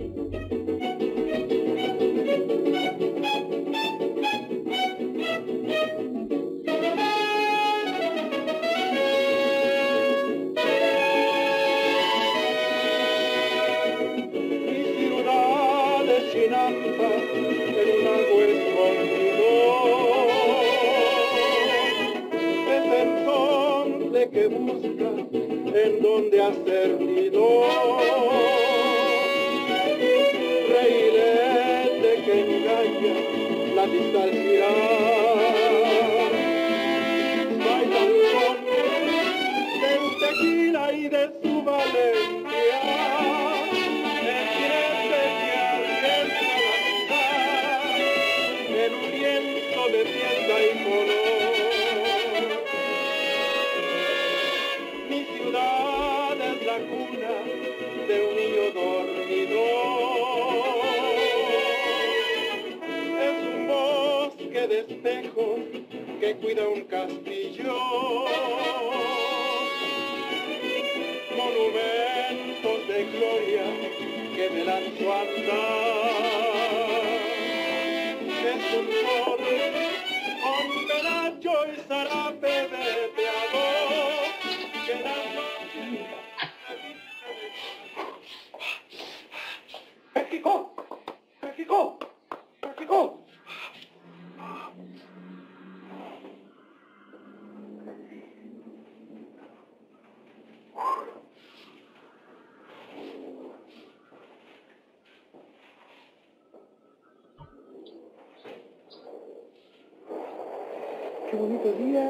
Que busca en donde hacer nido, reirete que engaña la vista al mirar, baila el son del tequila y de su valencia, entiende que arriesga la vida en un lienzo de fiesta y color. La cuna de un niño dormido es un bosque de espejos que cuida un castillo, monumentos de gloria que me lanzó a andar. Es un sol con penacho y zarape veteado que la ¡México! ¡México! ¡México! ¡Qué bonito día!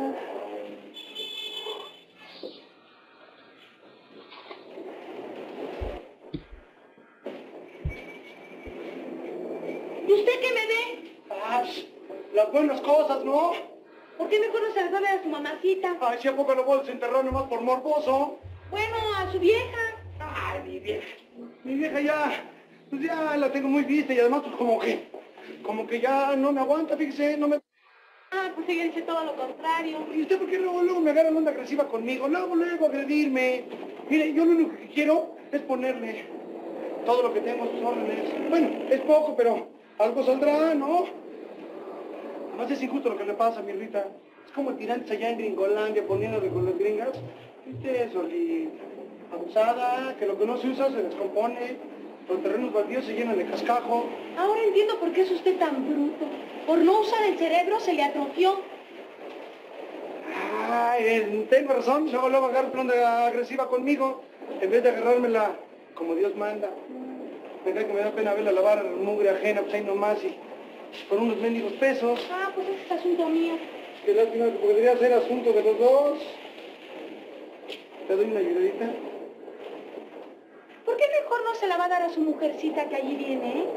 ¿Y usted qué me ve? Ah, las buenas cosas, ¿no? ¿Por qué mejor no se las va a ver a su mamacita? Ay, si a poco lo voy a desenterrar nomás por morboso. Bueno, a su vieja. Ay, mi vieja ya, pues ya la tengo muy vista y además pues como que ya no me aguanta, fíjese, no me... Ah, pues ella dice todo lo contrario. ¿Y usted por qué luego me agarra la onda agresiva conmigo? Luego agredirme. Mire, yo lo único que quiero es ponerle todo lo que tengo a sus órdenes. Bueno, es poco, pero algo saldrá, ¿no? Además es injusto lo que le pasa a mi Rita. Es como tirantes allá en Gringolandia poniéndole con las gringas. ¿Viste eso, Solita? Abusada, que lo que no se usa se descompone. Los terrenos baldíos se llenan de cascajo. Ahora entiendo por qué es usted tan bruto. Por no usar el cerebro se le atrofió. Ay, tengo razón. Luego agarrar plan de agresiva conmigo. En vez de agarrármela como Dios manda. Me cae que me da pena verla lavar mugre ajena, pues ahí nomás y por unos mendigos pesos. Ah, pues ese es asunto mío. Qué lástima, que podría ser asunto de los dos. ¿Te doy una ayudadita? ¿Por qué mejor no se la va a dar a su mujercita que allí viene, eh?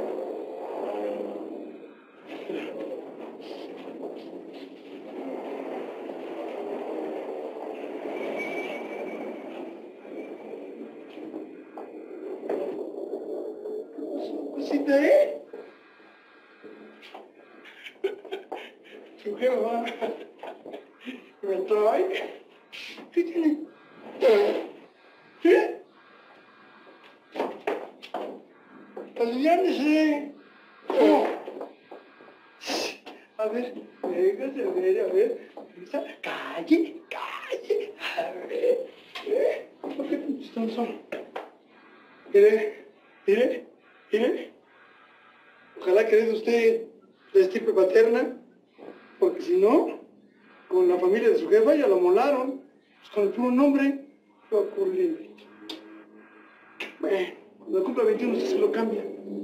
¿Cosita, eh? Su jefa me trae. ¿Qué tiene? ¿Qué? Aliviánese. ¿Cómo? A ver, véngase, a ver. Calle. A ver. ¿Por qué tan chistoso? Mire. Ojalá que de usted la estirpe paterna, porque si no, con la familia de su jefa ya lo molaron. Pues con el puro nombre, va a ocurrir. Bueno, cuando cumpla 21 usted se lo cambia.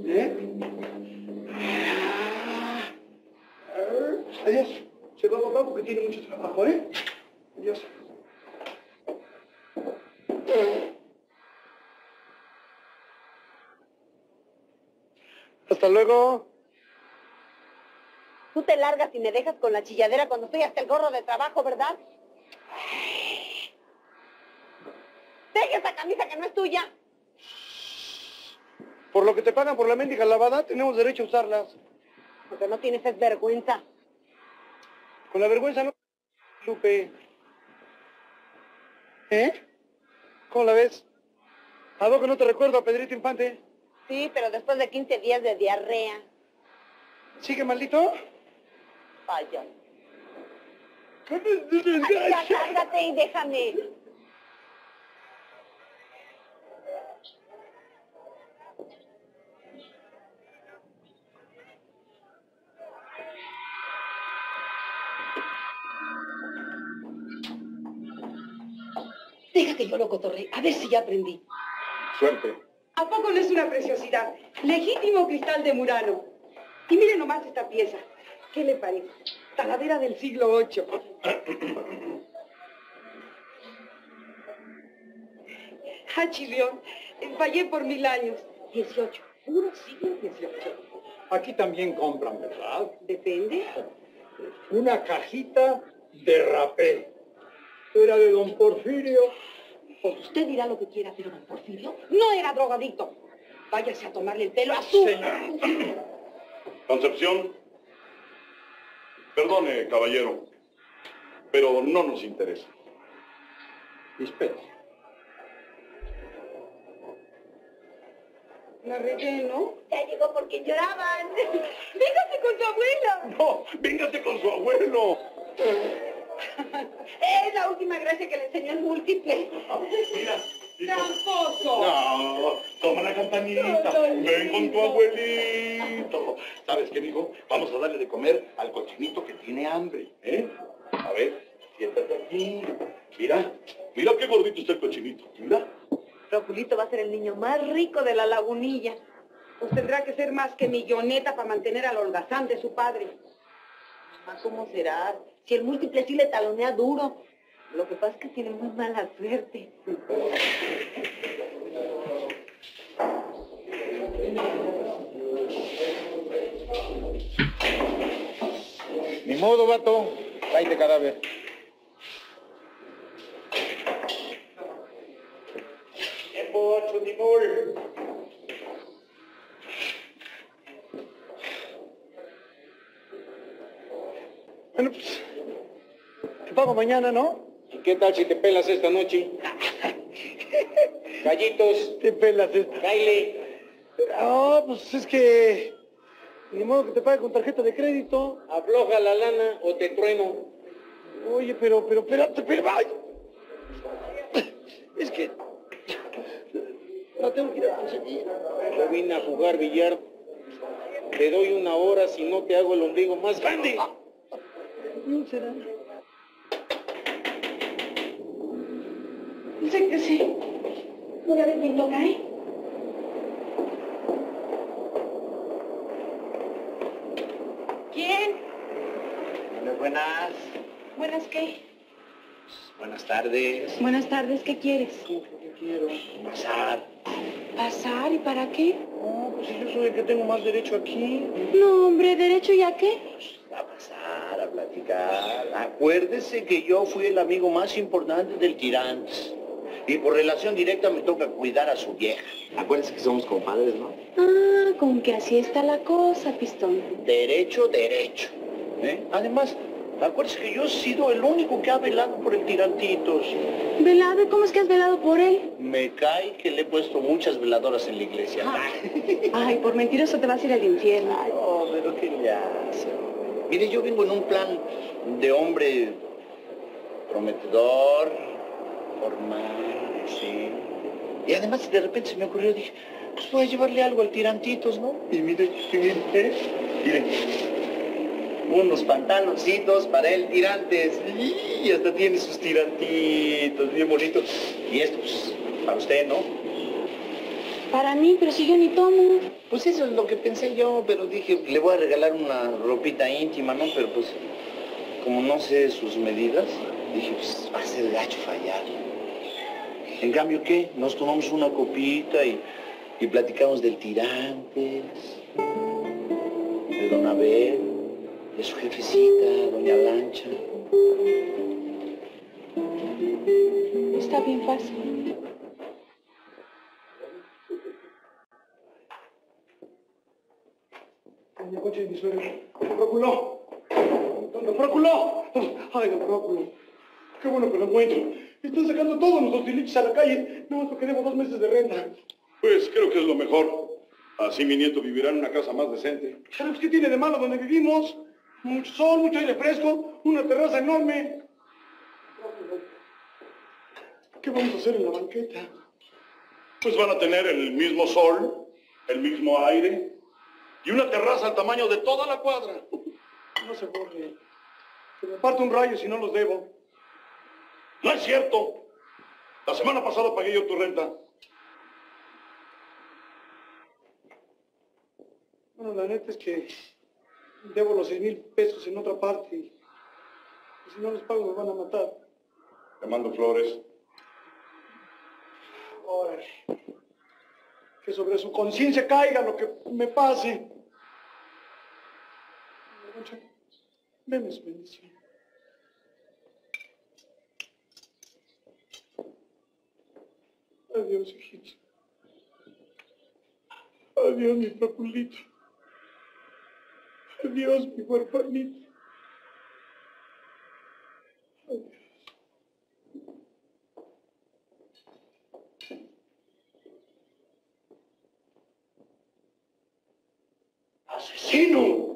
Adiós. Se va papá porque tiene mucho trabajo, Adiós. Hasta luego. Tú te largas y me dejas con la chilladera cuando estoy hasta el gorro de trabajo, ¿verdad? Deja esa camisa que no es tuya. Por lo que te pagan por la mendiga lavada, tenemos derecho a usarlas. Porque no tienes es vergüenza. Con la vergüenza no, Lupe. ¿Cómo la ves? ¿A poco no te recuerdo a Pedrito Infante? Sí, pero después de 15 días de diarrea. ¿Sigue maldito? Vaya. Ay, ya, cállate y déjame. Deja que yo lo cotorree, a ver si ya aprendí. Suerte. ¿A poco no es una preciosidad? Legítimo cristal de Murano. Y mire nomás esta pieza. ¿Qué le parece? Talavera del siglo VIII. Ah, Chilión, fallé por 1000 años. 18, puro siglo XVIII. Aquí también compran, ¿verdad? Depende. Una cajita de rapé. Era de don Porfirio. Pues usted dirá lo que quiera, pero don Porfirio no era drogadicto. Váyase a tomarle el pelo a su... Concepción, perdone, caballero, pero no nos interesa. Espera. La regué, ¿no? Ya llegó porque lloraban. ¡Véngase con su abuela! No, véngase con su abuelo. Es la última gracia que le enseñó el múltiple. Mira, hijo. ¡Tramposo! No, toma la campanita. Ven con tu abuelito. ¿Sabes qué, mijo? Vamos a darle de comer al cochinito que tiene hambre, ¿eh? A ver, siéntate aquí. Mira, mira qué gordito está el cochinito. Mira. Roculito va a ser el niño más rico de la lagunilla. Pues tendrá que ser más que milloneta para mantener al holgazán de su padre. Mamá, ¿cómo será? Si el múltiple sí le talonea duro. Lo que pasa es que tiene muy mala suerte. Ni modo, vato. Tráete cadáver. Tiempo, Chutimul. Bueno, pues, te pago mañana, ¿no? ¿Y qué tal si te pelas esta noche? Gallitos, Te pelas esta. baile. No, pues es que... Ni modo que te pague con tarjeta de crédito. Afloja la lana o te trueno. Oye, espérate, pero... ¡Ay! Es que... La tengo que ir a conseguir. Yo vine a jugar billar. Te doy 1 hora si no te hago el ombligo más grande. No será. Sé que sí. Voy a ver quién toca, ¿eh? ¿Quién? Buenas. ¿Buenas qué? Buenas tardes. Buenas tardes, ¿qué quieres? ¿Qué quiero? Pasar. ¿Pasar? ¿Y para qué? No, pues si yo soy el que tengo más derecho aquí. No, hombre, ¿derecho y a qué? A pasar, a platicar. Acuérdese que yo fui el amigo más importante del Tirantes. Y por relación directa me toca cuidar a su vieja. Acuérdese que somos compadres, ¿no? Ah, con que así está la cosa, Pistón. Derecho, derecho. Además, acuérdese que yo he sido el único que ha velado por el Tirantitos. ¿Velado? ¿Y cómo es que has velado por él? Me cae que le he puesto muchas veladoras en la iglesia. Ay, por mentiroso te vas a ir al infierno. Ay, no, pero ¿qué le hace? Mire, yo vengo en un plan de hombre prometedor, formal, sí. Y además de repente se me ocurrió, dije, pues voy a llevarle algo al Tirantitos, ¿no? Y mire, qué bien, mire, unos pantaloncitos para el Tirantes. Y hasta tiene sus tirantitos, bien bonitos. Y esto, pues, para usted, ¿no? Para mí, pero si yo ni tomo. Pues eso es lo que pensé yo, pero dije, le voy a regalar una ropita íntima, ¿no? Pero pues, como no sé sus medidas, dije, pues va a ser gacho fallar. En cambio, ¿qué? Nos tomamos una copita y platicamos del Tirantes, de don Abel, de su jefecita, doña Lancha. Está bien fácil. En el coche de mi suegro. ¡Don Próculo! ¡Don Próculo! ¡Ay, don Próculo! ¡Qué bueno que lo encuentro! Están sacando todos nuestros tiliches a la calle. No, porque debo 2 meses de renta. Pues creo que es lo mejor. Así mi nieto vivirá en una casa más decente. ¿Sabes qué tiene de malo donde vivimos? Mucho sol, mucho aire fresco, una terraza enorme. ¿Qué vamos a hacer en la banqueta? Pues van a tener el mismo sol, el mismo aire y una terraza al tamaño de toda la cuadra. No se borre. Que me parte un rayo si no los debo. No es cierto. La semana pasada pagué yo tu renta. Bueno, la neta es que debo los 6,000 pesos en otra parte y si no los pago me van a matar. Te mando flores. Órale. Que sobre su conciencia caiga lo que me pase. Deme su bendición. Adiós, hijito. Adiós, mi papulito. Adiós, mi huerfanito. Adiós. ¡Asesino!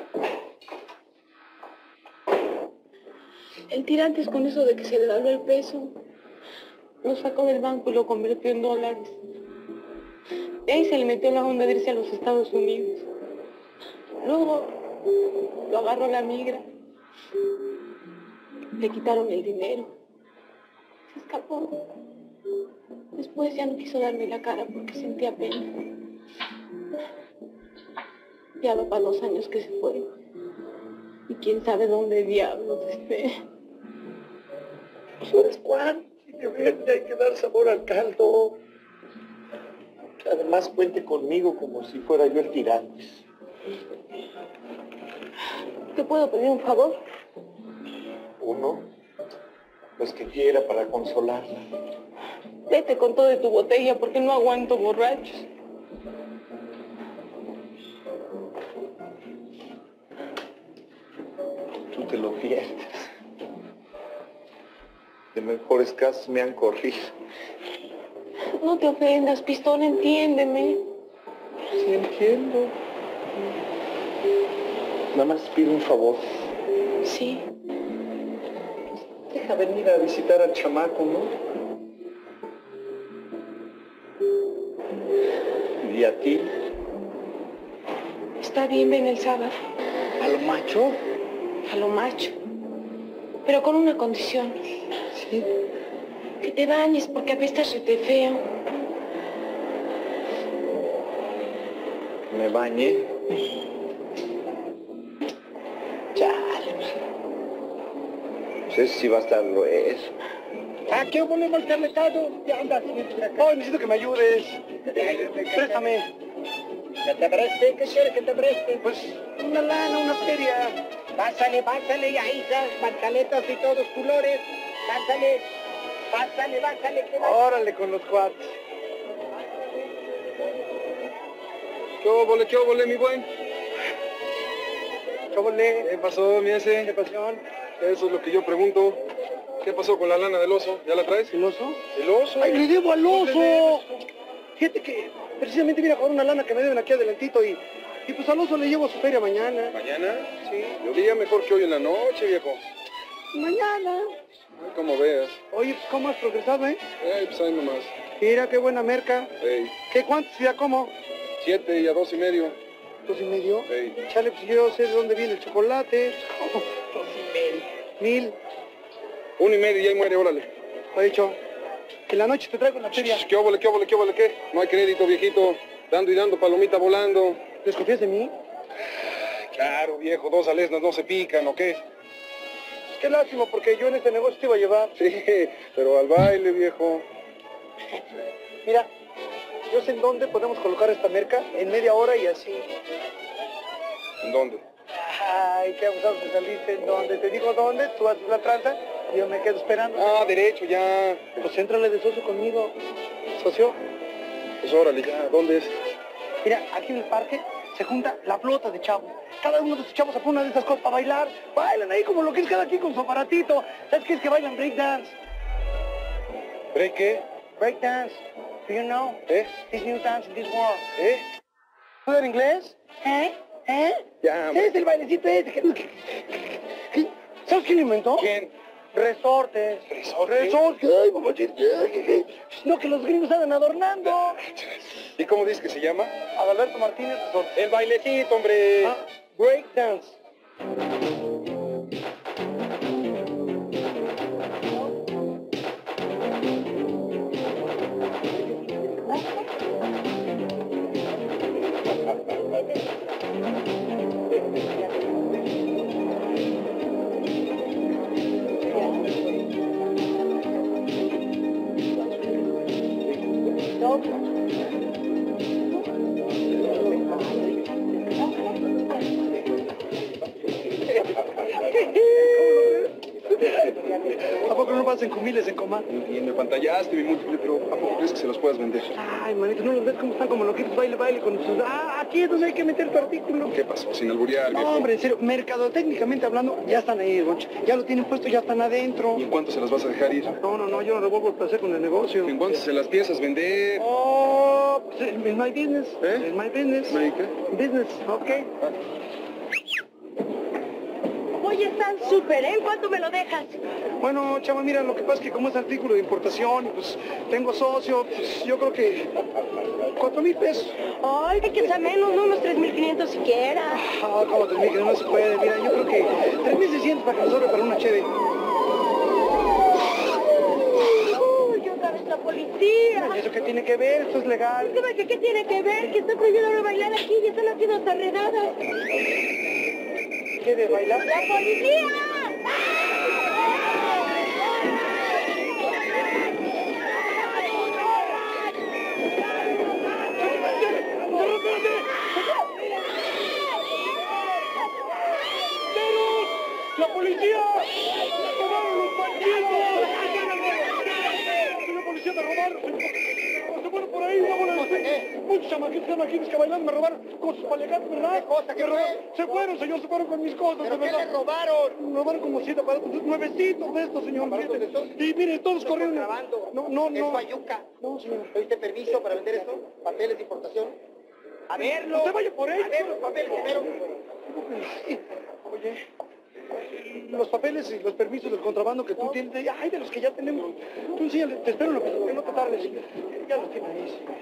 El tirantes con eso de que se le dobló el peso, lo sacó del banco y lo convirtió en dólares. De ahí se le metió la onda de irse a los Estados Unidos. Luego lo agarró la migra. Le quitaron el dinero. Se escapó. Después ya no quiso darme la cara porque sentía pena. Ya va para 2 años que se fue. Y quién sabe dónde diablos esté. ¿Sabes cuánto? De verde hay que dar sabor al caldo. Además, cuente conmigo como si fuera yo el tirantes. ¿Te puedo pedir un favor? Uno, los que quiera para consolarla. Vete con todo de tu botella porque no aguanto borrachos. Tú te lo pierdes. De mejores casos me han corrido. No te ofendas, Pistón, entiéndeme. Sí, entiendo. Nada más pido un favor. Sí. Deja venir a visitar al chamaco, ¿no? ¿Y a ti? Está bien, ven el sábado. ¿A lo macho? A lo macho. Pero con una condición. Sí. Que te bañes porque apestas rete feo. ¿Me bañé? Chale. Pues eso sí va a estar grueso. ¿A qué volvemos al mercado? Ya andas siempre acá. Oh, necesito que me ayudes. Préstame. ¿Que te preste? ¿Qué quieres que te preste? Pues una lana, una feria. Pásale, pásale, ya hijas, pantaletas y todos colores. Pásale, pásale, pásale. Órale con los cuates. ¿Qué óvole, mi buen? ¿Qué volé? ¿Qué pasó, mi ese? ¿Qué pasión? Eso es lo que yo pregunto. ¿Qué pasó con la lana del oso? ¿Ya la traes? ¿El oso? ¿El oso? ¡Ay, le debo al ¿Dónde oso! debes? Fíjate que precisamente vine a cobrar una lana que me deben aquí adelantito y pues al oso le llevo su feria mañana. ¿Mañana? Sí. Yo diría mejor que hoy en la noche, viejo. Mañana. Ay, como veas. Oye, pues ¿cómo has progresado, eh? Pues ahí nomás. Mira, qué buena merca. Ey, ¿Qué cuántos y a cómo? 7 y a 2.5. 2,5. Ey. Chale, pues yo sé de dónde viene el chocolate. 1,000. 1.5 y ahí muere, órale. Lo he dicho. En la noche te traigo la feria. ¿Qué óvole, qué? No hay crédito, viejito. Dando y dando, palomita volando. ¿Desconfías de mí? Claro, viejo, 2 alesnas no se pican, ¿o qué? Qué lástima, porque yo en este negocio te iba a llevar. Sí, pero al baile, viejo. Mira, yo sé en dónde podemos colocar esta merca en media hora y así. ¿En dónde? Ay, qué abusado que saliste. ¿En dónde? Te digo dónde, tú haces la tranza y yo me quedo esperando. Ah, derecho, ya. Pues éntrale de socio conmigo. ¿Socio? Pues órale, ya. ¿Dónde es? Mira, aquí en el parque se junta la flota de chavos. Cada uno de esos chavos se pone una de esas cosas para bailar. Bailan ahí como lo que es cada quien con su aparatito. ¿Sabes qué es que bailan breakdance? ¿Break qué? Breakdance. Do you know? ¿Eh? This new dance in this world. ¿Eh? ¿Estudiar inglés? ¿Eh? ¿Eh? Ya, Es el bailecito ese. ¿Sabes quién lo inventó? ¿quién? Resortes. ¿Resortes? Resortes. Ay, mamachita. No, que los gringos andan adornando. ¿Y cómo dices que se llama? Adalberto Martínez Resortes. El bailecito, hombre. Ah, break dance. ¿A poco no vas en cumiles en coma? Y me pantallaste, mi múltiple, pero ¿a poco crees que se los puedas vender? Ay, manito, ¿no los ves cómo están como loquitos? Baile, baile con sus... Ah, aquí es donde hay que meter tu artículo. ¿Qué pasó? Sin alburear, viejo. No, hombre, en serio, mercadotécnicamente hablando, ya están ahí, Goncho. Ya lo tienen puesto, ya están adentro. ¿Y en cuánto se las vas a dejar ir? No, yo no revuelvo el placer con el negocio. ¿En cuánto se las piensas vender? Oh, pues, es my business. ¿Eh? Es my business. ¿Y qué? Business, ok. Oye, están súper, ¿eh? ¿En cuánto me lo dejas? Bueno, chava, mira, lo que pasa es que como es artículo de importación, pues tengo socio, pues yo creo que 4,000 pesos. Ay, que sea menos, no unos 3,500 siquiera. Ah, como 3,000, que no se puede. Mira, yo creo que 3,600 para que nos sobre para una cheve. Uy, otra vez la policía. ¿Y eso qué tiene que ver? Esto es legal. ¿Qué tiene que ver? Que está prohibido bailar aquí y están haciendo hasta redadas. ¿Qué de bailar? ¡La policía! ¡La policía! ¡Me robaron los bandidos! ¡La policía me robaron! Se fueron por ahí, una bola de... Muchos chamaquitos que bailan me robaron con sus palegatos, ¿verdad? ¿Qué cosa? ¿Qué fue? Se fueron, señor, se fueron con mis cosas, ¿Pero de qué verdad. le robaron? Me robaron como 7 aparatos, nuevecitos de estos, señor. ¿Aparatos de estos? Y mire, todos corrieron. Contrabando. No. ¿Es bayuca? No, señor. ¿Pediste permiso para vender esto? ¿Papeles de importación? A verlo. Usted vaya por ellos. A ver los papeles primero. Oye, los papeles y los permisos del contrabando que tú tienes, ay, de los que ya tenemos. Tú enséñale, te espero en la oficina, que no te tardes. Ya los tiene ahí, sí.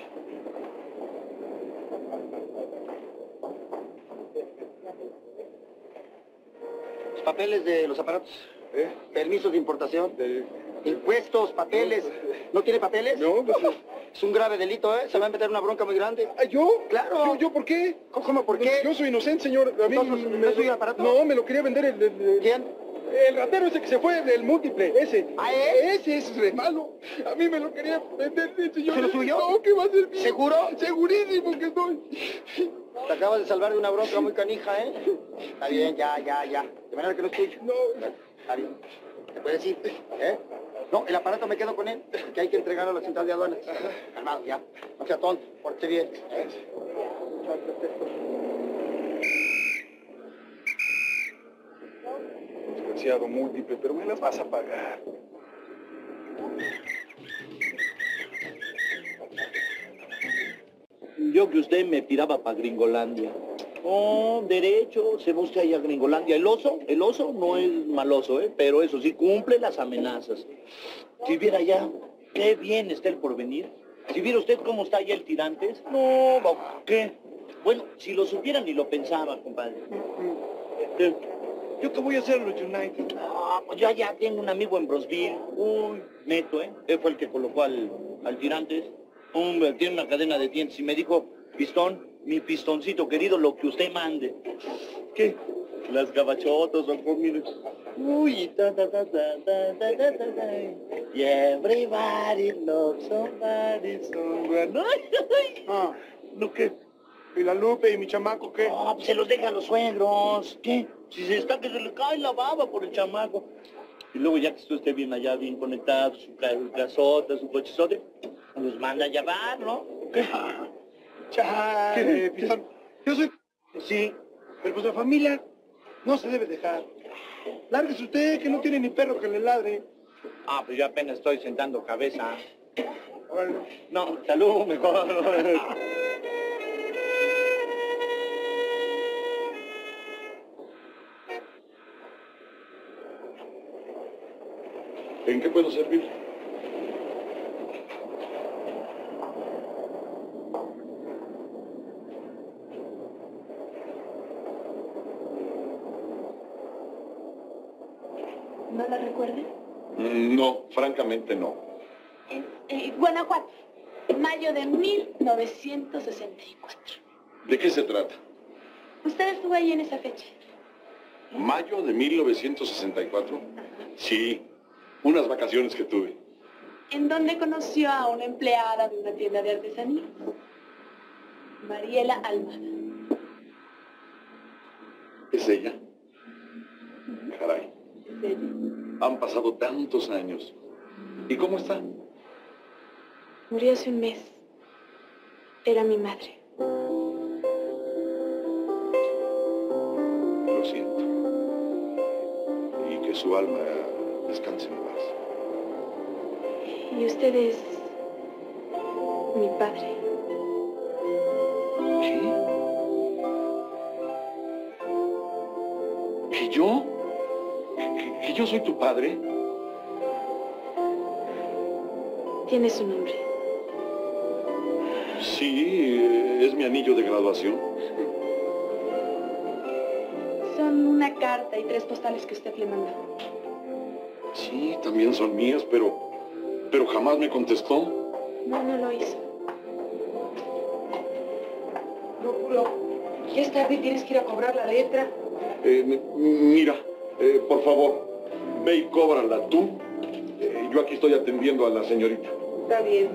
Los papeles de los aparatos. Permisos de importación. Impuestos, papeles. ¿No tiene papeles? No, pues... Es un grave delito, ¿eh? Se va a meter una bronca muy grande. ¿Yo? Claro. ¿Yo por qué? ¿Cómo? ¿Por qué? Yo soy inocente, señor. A mí Entonces, ¿no soy el aparato? No, me lo quería vender el... ¿Quién? El ratero ese que se fue del múltiple, ese. ¿Ah, él? Ese es re malo. A mí me lo quería vender, señor. ¿Se lo suyo? No, ¿qué va a ser mío? ¿Seguro? Segurísimo que estoy. Te acabas de salvar de una bronca muy canija, ¿eh? Está bien, ya. De manera que no es tuyo. No. Está bien. ¿Te puedes ir? ¿Eh? No, el aparato me quedo con él, que hay que entregarlo a la central de aduanas. Calmado, ya. No sea tonto, pórtate bien. ¿Eh? Desgraciado múltiple, pero me las vas a pagar. Yo que usted me tiraba para Gringolandia. Oh, derecho, se busca allá a Gringolandia. El oso no es maloso, pero eso sí, cumple las amenazas. Si viera ya, qué bien está el porvenir. Si viera usted cómo está allá el Tirantes, no, ¿qué? Bueno, si lo supiera ni lo pensaba, compadre. ¿Qué? ¿Yo qué voy a hacer en los United? Ah, pues yo ya tengo un amigo en Brosville. Uy, Neto, Él fue el que colocó al Tirantes. Hombre, tiene una cadena de dientes y me dijo, Pistón, mi pistoncito querido, lo que usted mande. ¿Qué? Las gabachotas, son conmigo. Uy, y everybody loves somebody, someone. Ah, ¿No qué? ¿y la Lupe y mi chamaco qué? No, pues se los deja a los suegros. ¿Qué? Si se está que se le cae la baba por el chamaco. Y luego ya que usted esté bien allá, bien conectado, su casota, su cochezote, los manda a llevar, ¿no? ¿Qué? Chale, Pistón. Yo soy... Sí. Pero pues la familia no se debe dejar. Lárguese usted, que no tiene ni perro que le ladre. Ah, pues yo apenas estoy sentando cabeza. Bueno. No, salud, mejor. ¿En qué puedo servirle? ¿No la recuerda? No, francamente no. Guanajuato, mayo de 1964. ¿De qué se trata? ¿Usted estuvo ahí en esa fecha? ¿Mayo de 1964? Sí, unas vacaciones que tuve. ¿En dónde conoció a una empleada de una tienda de artesanías? Mariela Almada. ¿Es ella? Caray, ¿Es ella? han pasado tantos años. ¿Y cómo está? Murió hace un mes. Era mi madre. Lo siento. Y que su alma descanse en paz. Y usted es mi padre. ¿Qué? ¿Que yo? ¿Que yo soy tu padre? Tiene su nombre. Sí, es mi anillo de graduación. Son una carta y 3 postales que usted le mandó. Sí, también son mías, pero jamás me contestó. No, no lo hizo. Rómulo, ya es tarde y tienes que ir a cobrar la letra. Mira, por favor, ve y cóbrala tú. Yo aquí estoy atendiendo a la señorita. Está bien.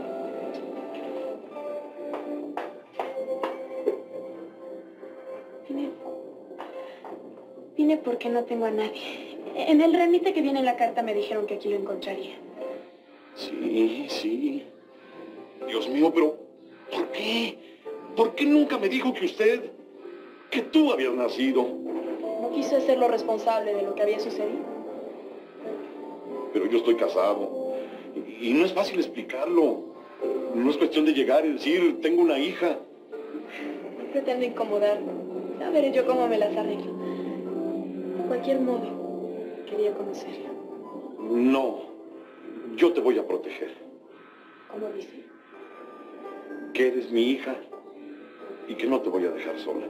Vine porque no tengo a nadie. En el remite que viene en la carta me dijeron que aquí lo encontraría. Sí, sí. Dios mío, pero ¿por qué? ¿Por qué nunca me dijo que tú habías nacido? No quiso hacerlo responsable de lo que había sucedido. Pero yo estoy casado. Y no es fácil explicarlo. No es cuestión de llegar y decir, tengo una hija. No pretendo incomodarlo. Ya veré yo cómo me las arreglo. De cualquier modo, quería conocerla. No, yo te voy a proteger. ¿Cómo dice? Que eres mi hija y que no te voy a dejar sola.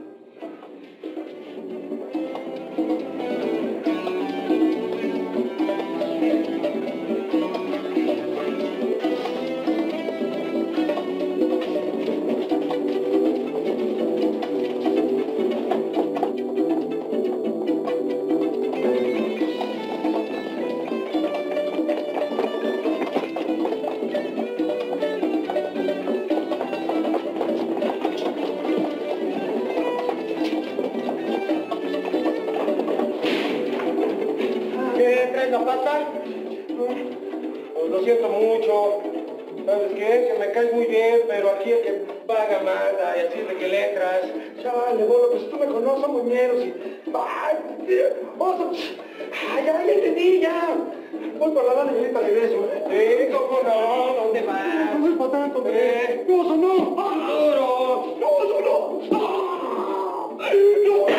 ¿La pasta? Pues lo siento mucho. ¿Sabes qué? Que me caes muy bien, pero aquí el que paga manda y así es de que le entras. Chale, bueno, pues tú me conoces, somos ñeros y... ¡Ay, oso! ¡Ay, ya entendí, ya! Voy por la lana y ahorita regreso. ¿Cómo no? ¿Dónde vas? No es para tanto, hombre. ¡No, oso, no! ¡Duro! ¡No, oso, no! ¡No!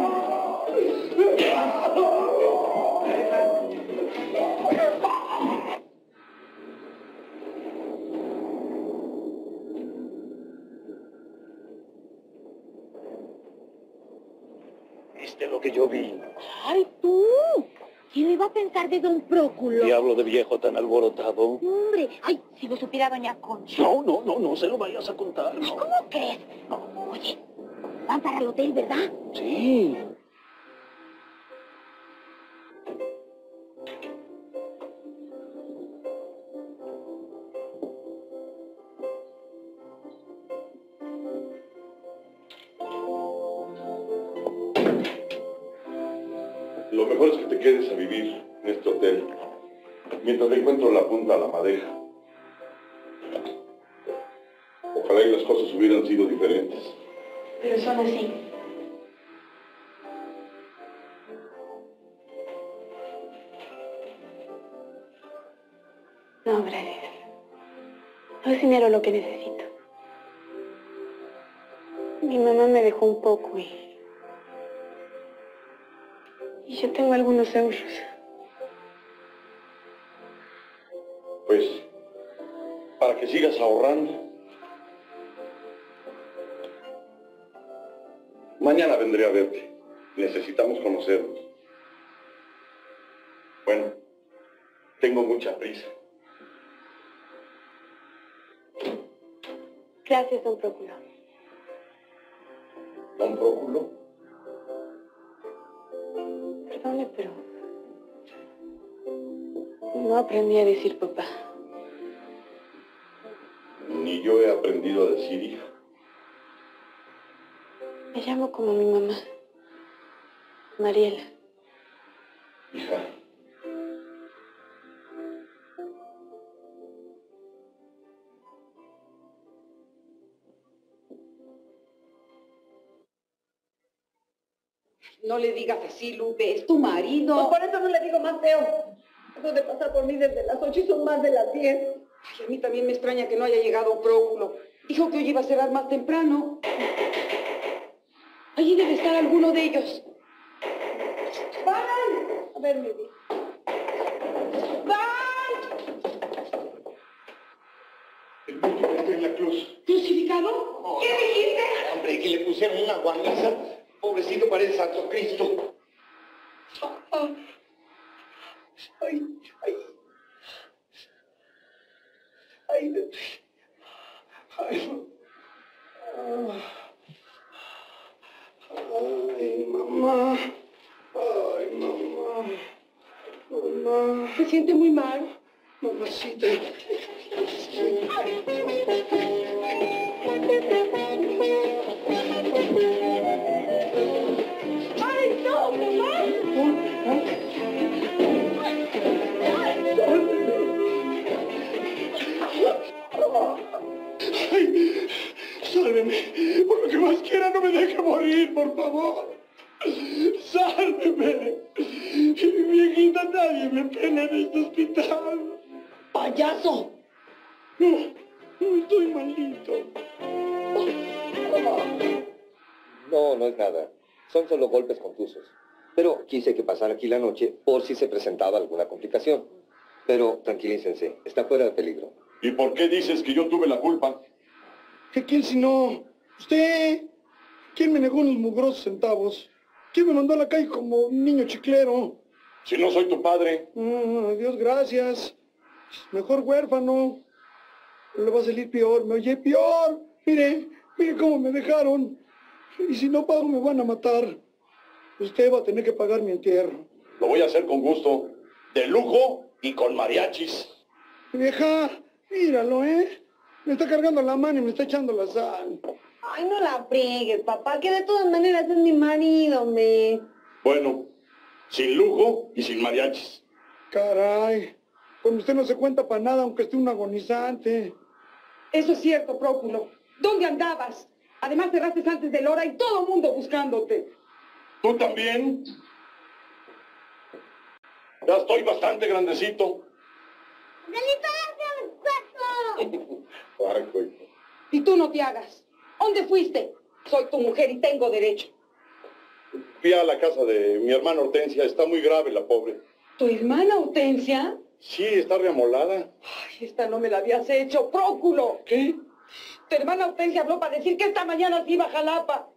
¿Viste lo que yo vi? ¡Ay, tú! ¿Quién le va a pensar de don Próculo? Diablo de viejo tan alborotado. Hombre, ay, si lo supiera doña Concha. No se lo vayas a contar, Ay, ¿cómo crees? Oye, van para el hotel, ¿verdad? Sí. Lo mejor es que te quedes a vivir en este hotel, mientras le encuentro la punta a la madeja. Ojalá y las cosas hubieran sido diferentes. Pero son así. No, gracias. No es dinero lo que necesito. Mi mamá me dejó un poco y yo tengo algunos euros. sigas ahorrando. Mañana vendré a verte. Necesitamos conocernos. Bueno, tengo mucha prisa. Gracias, don Próculo. ¿Don Próculo? Perdone, pero no aprendí a decir papá. Ni yo he aprendido a decir hija. Me llamo como mi mamá, Mariela. Hija. No le digas así, Lupe, es tu marido. Pues por eso no le digo más feo. Eso de pasar por mí desde las 8 y son más de las 10. Ay, a mí también me extraña que no haya llegado Próculo. Dijo que hoy iba a cerrar más temprano. Allí debe estar alguno de ellos. ¡Van! A ver, mi vida. El múltiple está en la cruz. ¿Crucificado? Oh, ¿Qué dijiste? Hombre, que le pusieron una guarniza. Pobrecito, parece Santo Cristo. Ay, ay. Ay, ay. Ay, mamá. Ay, mamá. Mamá. Se siente muy mal. Mamacita. ¡Ay, no, mamá! Ay, sálveme. Por lo que más quiera, no me deje morir, por favor. Sálveme. Viejita, nadie me pela en este hospital. ¡Payaso! No, no estoy malito. No, no es nada. Son solo golpes contusos. Pero quise que pasara aquí la noche por si se presentaba alguna complicación. Pero tranquilícense, está fuera de peligro. ¿Y por qué dices que yo tuve la culpa? ¿Que quién si no? ¿Usted? ¿Quién me negó unos mugrosos centavos? ¿Quién me mandó a la calle como un niño chiclero? Si no soy tu padre. Dios gracias. Mejor huérfano. Le va a salir peor. ¿Me oye? Peor. Mire cómo me dejaron. Y si no pago me van a matar. Usted va a tener que pagar mi entierro. Lo voy a hacer con gusto. De lujo y con mariachis. Vieja, míralo, ¿eh? Me está cargando la mano y me está echando la sal. Ay, no la friegues, papá, que de todas maneras es mi marido, me. Bueno, sin lujo y sin mariachis. Caray, con usted no se cuenta para nada, aunque esté un agonizante. Eso es cierto, Próculo. ¿Dónde andabas? Además cerraste antes de la hora y todo el mundo buscándote. ¿Tú también? Ya estoy bastante grandecito. Y tú no te hagas. ¿Dónde fuiste? Soy tu mujer y tengo derecho. Fui a la casa de mi hermana Hortensia. Está muy grave la pobre. ¿Tu hermana Hortensia? Sí, está reamolada. Ay, esta no me la habías hecho, Próculo. ¿Qué? Tu hermana Hortensia habló para decir que esta mañana se iba a Jalapa.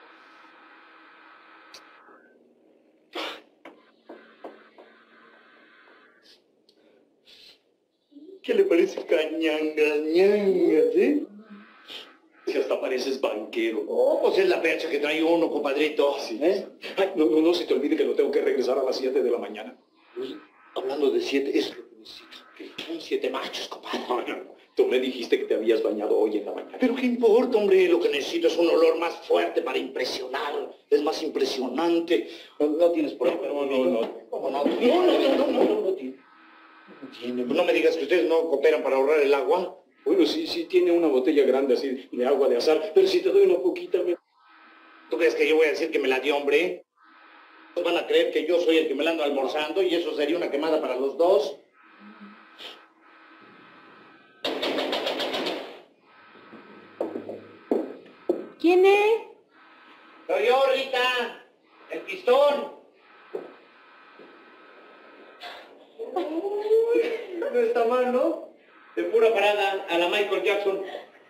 ¿Qué le parece cañangañangas, eh? Si hasta pareces banquero. Oh, pues es la percha que trae uno, compadrito. Sí. ¿Eh? Ay, no se te olvide que lo tengo que regresar a las 7 de la mañana. Pues, hablando de 7, es lo que necesito. Que son 7 machos, compadre. No. Tú me dijiste que te habías bañado hoy en la mañana. Pero qué importa, hombre, lo que necesito es un olor más fuerte para impresionar. Es más impresionante. ¿No tienes prueba? No. ¿Cómo no? No tiene. No me digas que ustedes no cooperan para ahorrar el agua. Bueno, sí, tiene una botella grande así de agua de azar, pero si te doy una poquita, ¿Tú crees que yo voy a decir que me la dio, hombre? Van a creer que yo soy el que me la ando almorzando y eso sería una quemada para los dos. ¿Quién es? Soy yo, Rita, el pistón. No está mal, ¿no? de pura parada a la Michael Jackson.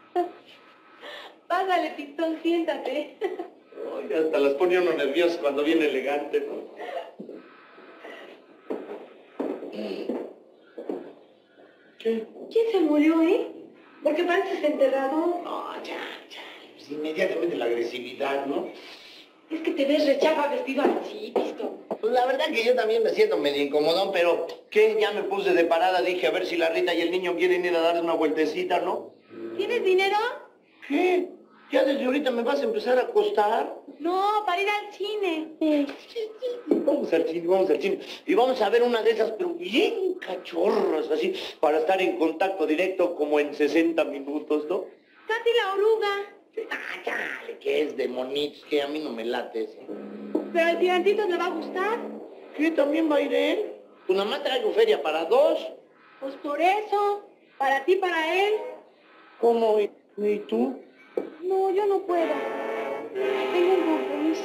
Pásale, Pistón, siéntate. Oye, hasta las pone uno nervioso cuando viene elegante, ¿no? ¿Quién se murió, ¿Por qué pareces enterrado? No, ya. Pues inmediatamente la agresividad, ¿no? Es que te ves rechafa vestido así, Pistón. Pues la verdad que yo también me siento medio incomodón, pero ¿qué? Ya me puse de parada, dije a ver si la Rita y el niño quieren ir a dar una vueltecita, ¿no? ¿Tienes dinero? ¿Qué? ¿Ya desde ahorita me vas a empezar a costar? No, para ir al cine. Vamos al cine. Y vamos a ver una de esas, pero bien cachorras, así, para estar en contacto directo como en 60 minutos, ¿no? Katy la oruga. Ah, chale, que es de monitos, que a mí no me late eso. ¿Pero al Tirantitos le va a gustar? ¿Qué? ¿También va a ir él? Pues nada más traigo feria para dos. Pues por eso. Para ti, para él. ¿Cómo? ¿Y tú? No, yo no puedo. Tengo un compromiso.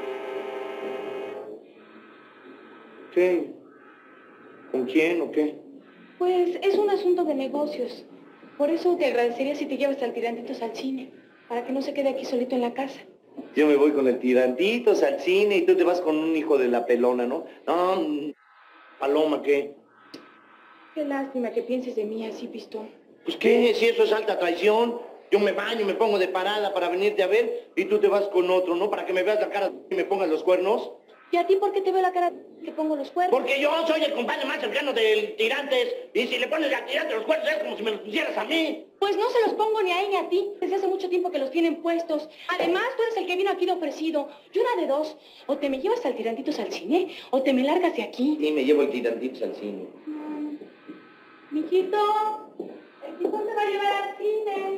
¿Qué? ¿Con quién o qué? Pues es un asunto de negocios. Por eso te agradecería si te llevas al Tirantitos al cine, para que no se quede aquí solito en la casa. Yo me voy con el Tirantitos al cine y tú te vas con un hijo de la pelona, ¿no? No, Paloma, ¿qué? Qué lástima que pienses de mí así, Pistón. Pues qué, si eso es alta traición. Yo me baño, me pongo de parada para venirte a ver y tú te vas con otro, ¿no? Para que me veas la cara y me pongas los cuernos. ¿Y a ti por qué te veo la cara que pongo los cuernos? Porque yo soy el compadre más cercano del Tirantes y si le pones al Tirante los cuernos es como si me los pusieras a mí. Pues no se los pongo ni a él ni a ti. Desde hace mucho tiempo que los tienen puestos. Además, tú eres el que vino aquí de ofrecido. Y una de dos. O te me llevas al Tirantitos al cine, o te me largas de aquí. Sí, me llevo el Tirantitos al cine. Mijito, el tipo te va a llevar al cine.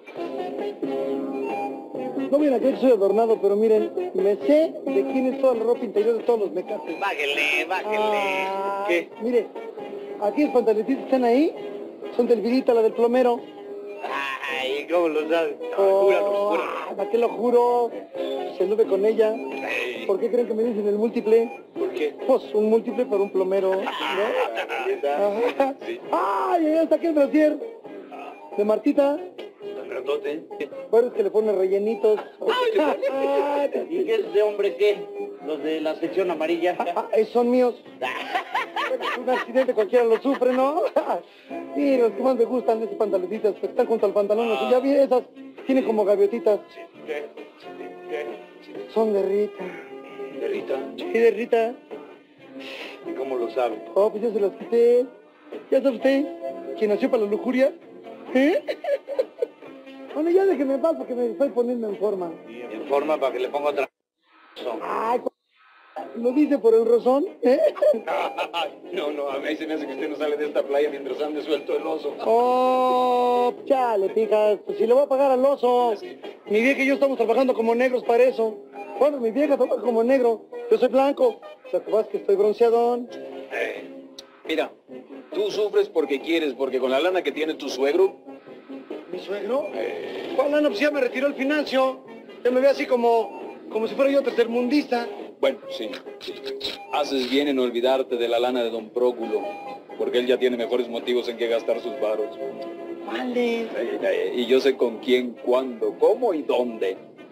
No miren, aquí soy adornado, pero miren, me sé de quién es toda la ropa interior de todos los mecates. Bájale. ¿Qué? Mire, aquí los pantaloncitos están ahí, son del Virita, la del plomero. Ay, ¿cómo lo sabes? Júralo. ¿Para qué lo juro? Se anduve con ella. ¿Por qué creen que me dicen el múltiple? ¿Por qué? Pues un múltiple para un plomero, ¿no? Ajá. Sí. ¡Ay, ya está aquí el brasier! De Martita. Grandote. Bueno, es que le pone rellenitos. ¿Y qué es de hombre qué? Los de la sección amarilla. Esos son míos. Un accidente cualquiera lo sufre, ¿no? Sí, los que más me gustan, esos pantaloncitos, que están junto al pantalón. Ya vi esas, tienen como gaviotitas. ¿Qué? Son de Rita. ¿De Rita? Sí, de Rita. ¿Y cómo lo sabe? Oh, pues yo se las quité. ¿Ya sabe usted quién nació para la lujuria? ¿Eh? Bueno, ya déjeme en paz porque me estoy poniendo en forma. En forma para que le ponga otra... Ay, ¿lo dice por el rozón? ¿Eh? No, a mí se me hace que usted no sale de esta playa mientras ande suelto el oso. Oh, chale, pijas, pues si le voy a pagar al oso. Mi vieja y yo estamos trabajando como negros para eso. Bueno, mi vieja trabaja como negro, yo soy blanco. Lo que pasa es que estoy bronceadón. Mira, tú sufres porque quieres, porque con la lana que tiene tu suegro... ¿Mi suegro? ¿Cuál lana? Pues ya me retiró el financio. Ya me ve así como si fuera yo tercermundista. Bueno, sí. Haces bien en olvidarte de la lana de don Próculo, porque él ya tiene mejores motivos en que gastar sus varos. ¿Cuáles? Y yo sé con quién, cuándo, cómo y dónde.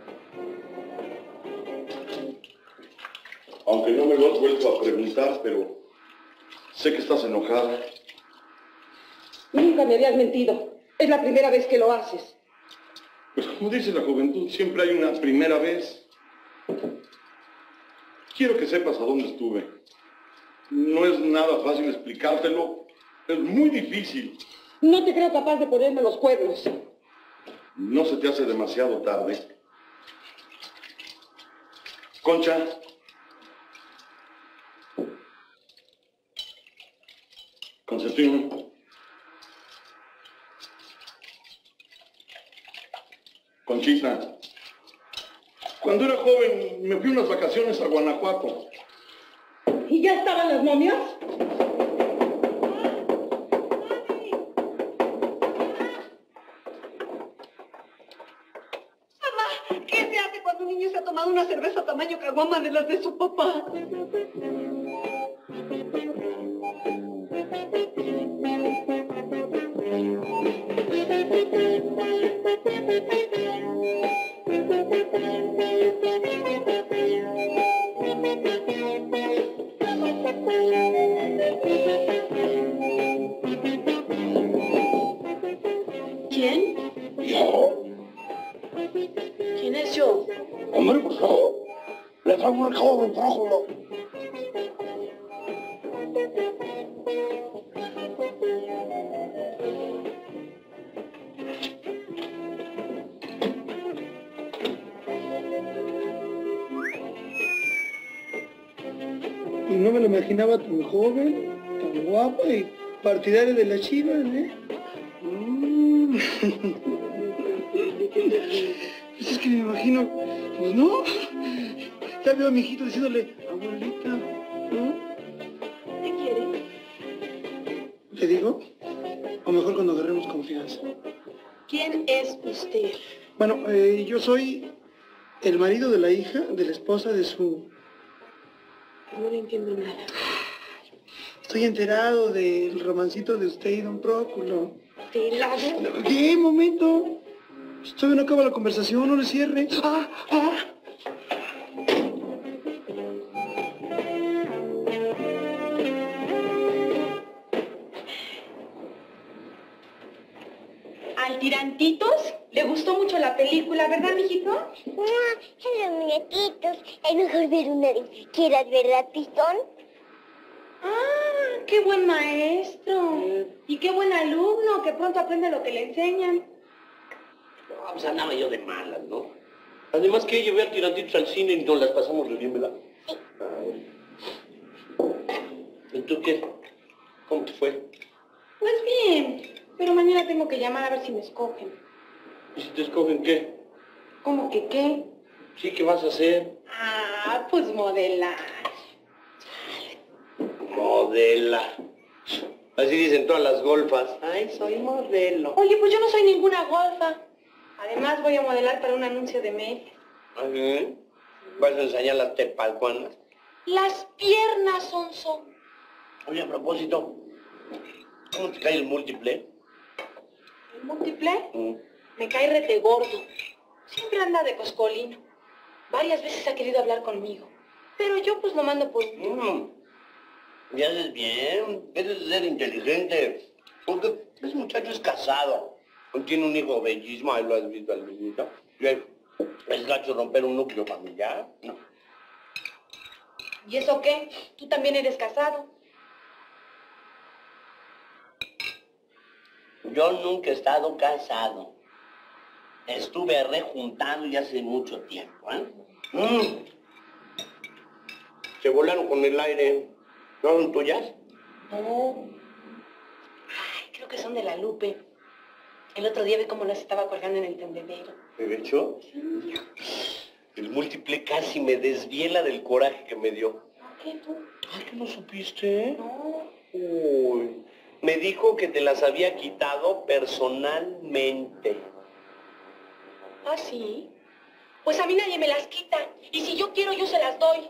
Aunque no me lo has vuelto a preguntar, pero sé que estás enojada. Nunca me habías mentido. Es la primera vez que lo haces. Pues como dice la juventud, siempre hay una primera vez. Quiero que sepas a dónde estuve. No es nada fácil explicártelo. Es muy difícil. No te creo capaz de ponerme los cuernos. ¿No se te hace demasiado tarde? Concha. Concepción. Conchita. Cuando era joven me fui unas vacaciones a Guanajuato. ¿Y ya estaban las momias? Mamá, ¿qué se hace cuando un niño se ha tomado una cerveza tamaño caguama de las de su papá? ¿Quién? Yo. ¿Quién es yo? Hombre, pues yo. Le traigo un recado de brócolo. Y no me lo imaginaba tan joven, tan guapa y partidaria de las Chivas, ¿eh? Pues es que me imagino, pues no. Ya veo a mi hijito diciéndole, abuelita, ¿no? ¿Qué quiere? ¿Le digo? O mejor cuando agarremos confianza. ¿Quién es usted? Bueno, yo soy el marido de la hija, de la esposa de su... No le entiendo nada. Estoy enterado del romancito de usted y don Próculo. ¿De la... ¿Qué? Momento. Todavía no acaba la conversación, no le cierre. Al Tirantitos le gustó mucho la película, ¿verdad, mijito? No, son los muñequitos. Es mejor ver una de siquiera, ¿verdad, Pistón? Ah, qué buen maestro. Y qué buen alumno, que pronto aprende lo que le enseñan. No, pues andaba yo de malas, ¿no? Además que llevé a Tirantitos al cine y nos las pasamos re bien, ¿verdad? Sí. ¿Y tú qué? ¿Cómo te fue? Pues bien, pero mañana tengo que llamar a ver si me escogen. ¿Y si te escogen qué? ¿Cómo que qué? Sí, ¿qué vas a hacer? Ah, pues modelar. Modela. Así dicen todas las golfas. Ay, soy modelo. Oye, pues yo no soy ninguna golfa. Además voy a modelar para un anuncio de media. Ajá. ¿Vas a enseñar las tepalcuanas? Las piernas son. Oye, a propósito, ¿cómo te cae el múltiple? ¿El múltiple? Me cae rete gordo. Siempre anda de coscolino. Varias veces ha querido hablar conmigo. Pero yo pues lo mando por un tubo. Ya haces bien, debes de ser inteligente. Porque ese muchacho es casado. Tiene un hijo bellísimo, ahí lo has visto al niñito. Es gacho romper un núcleo familiar. No. ¿Y eso qué? ¿Tú también eres casado? Yo nunca he estado casado. Estuve rejuntando ya hace mucho tiempo, ¿eh? Se volaron con el aire. ¿No son tuyas? No. Ay, creo que son de la Lupe. El otro día vi cómo las estaba colgando en el tendedero. ¿De hecho? Sí. El múltiple casi me desviela del coraje que me dio. ¿Por qué tú? Ay, ¿que no supiste? No. Uy. Me dijo que te las había quitado personalmente. ¿Ah, sí? Pues a mí nadie me las quita. Y si yo quiero, yo se las doy.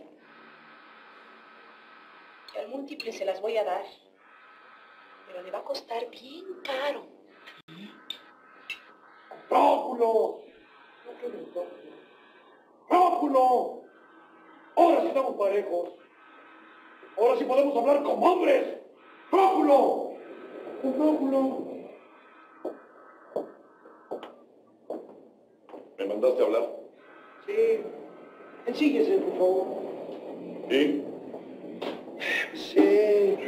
Y al múltiple se las voy a dar. Pero le va a costar bien caro. ¡Próculo! ¡Próculo! Ahora sí estamos parejos. Ahora sí podemos hablar como hombres. ¡Próculo! ¡Próculo! ¿Me mandaste a hablar? Sí. Ensíguese, por favor. ¿Sí? Sí.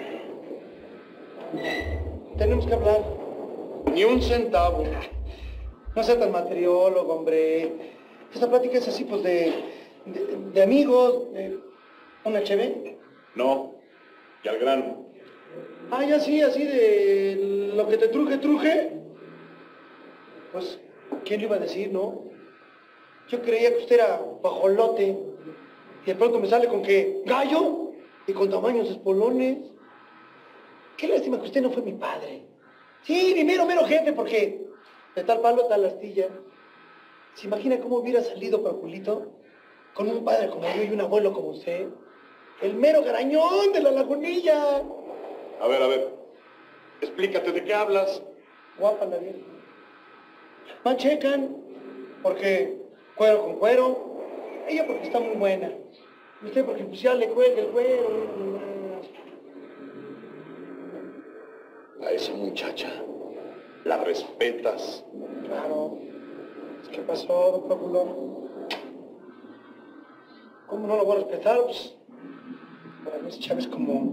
Tenemos que hablar. Ni un centavo. No sea tan materiólogo, hombre. Esta plática es así, pues, de amigos, de una cheve. No. Y al grano. Ah, ya sí, así de lo que te truje. Pues, ¿quién le iba a decir, no? Yo creía que usted era pajolote. Y de pronto me sale con que gallo y con tamaños espolones. Qué lástima que usted no fue mi padre. Sí, mi mero jefe, porque de tal palo, tal astilla. ¿Se imagina cómo hubiera salido Proculito con un padre como yo y un abuelo como usted? El mero garañón de la lagunilla. A ver. Explícate, ¿de qué hablas? Guapa la vieja. Manchecan, porque cuero con cuero. Ella porque está muy buena. Y usted porque pues ya le cuelga el cuero. A esa muchacha la respetas. Claro. ¿Qué pasó, don Próculo? ¿Cómo no lo voy a respetar? Pues, para mí Chávez como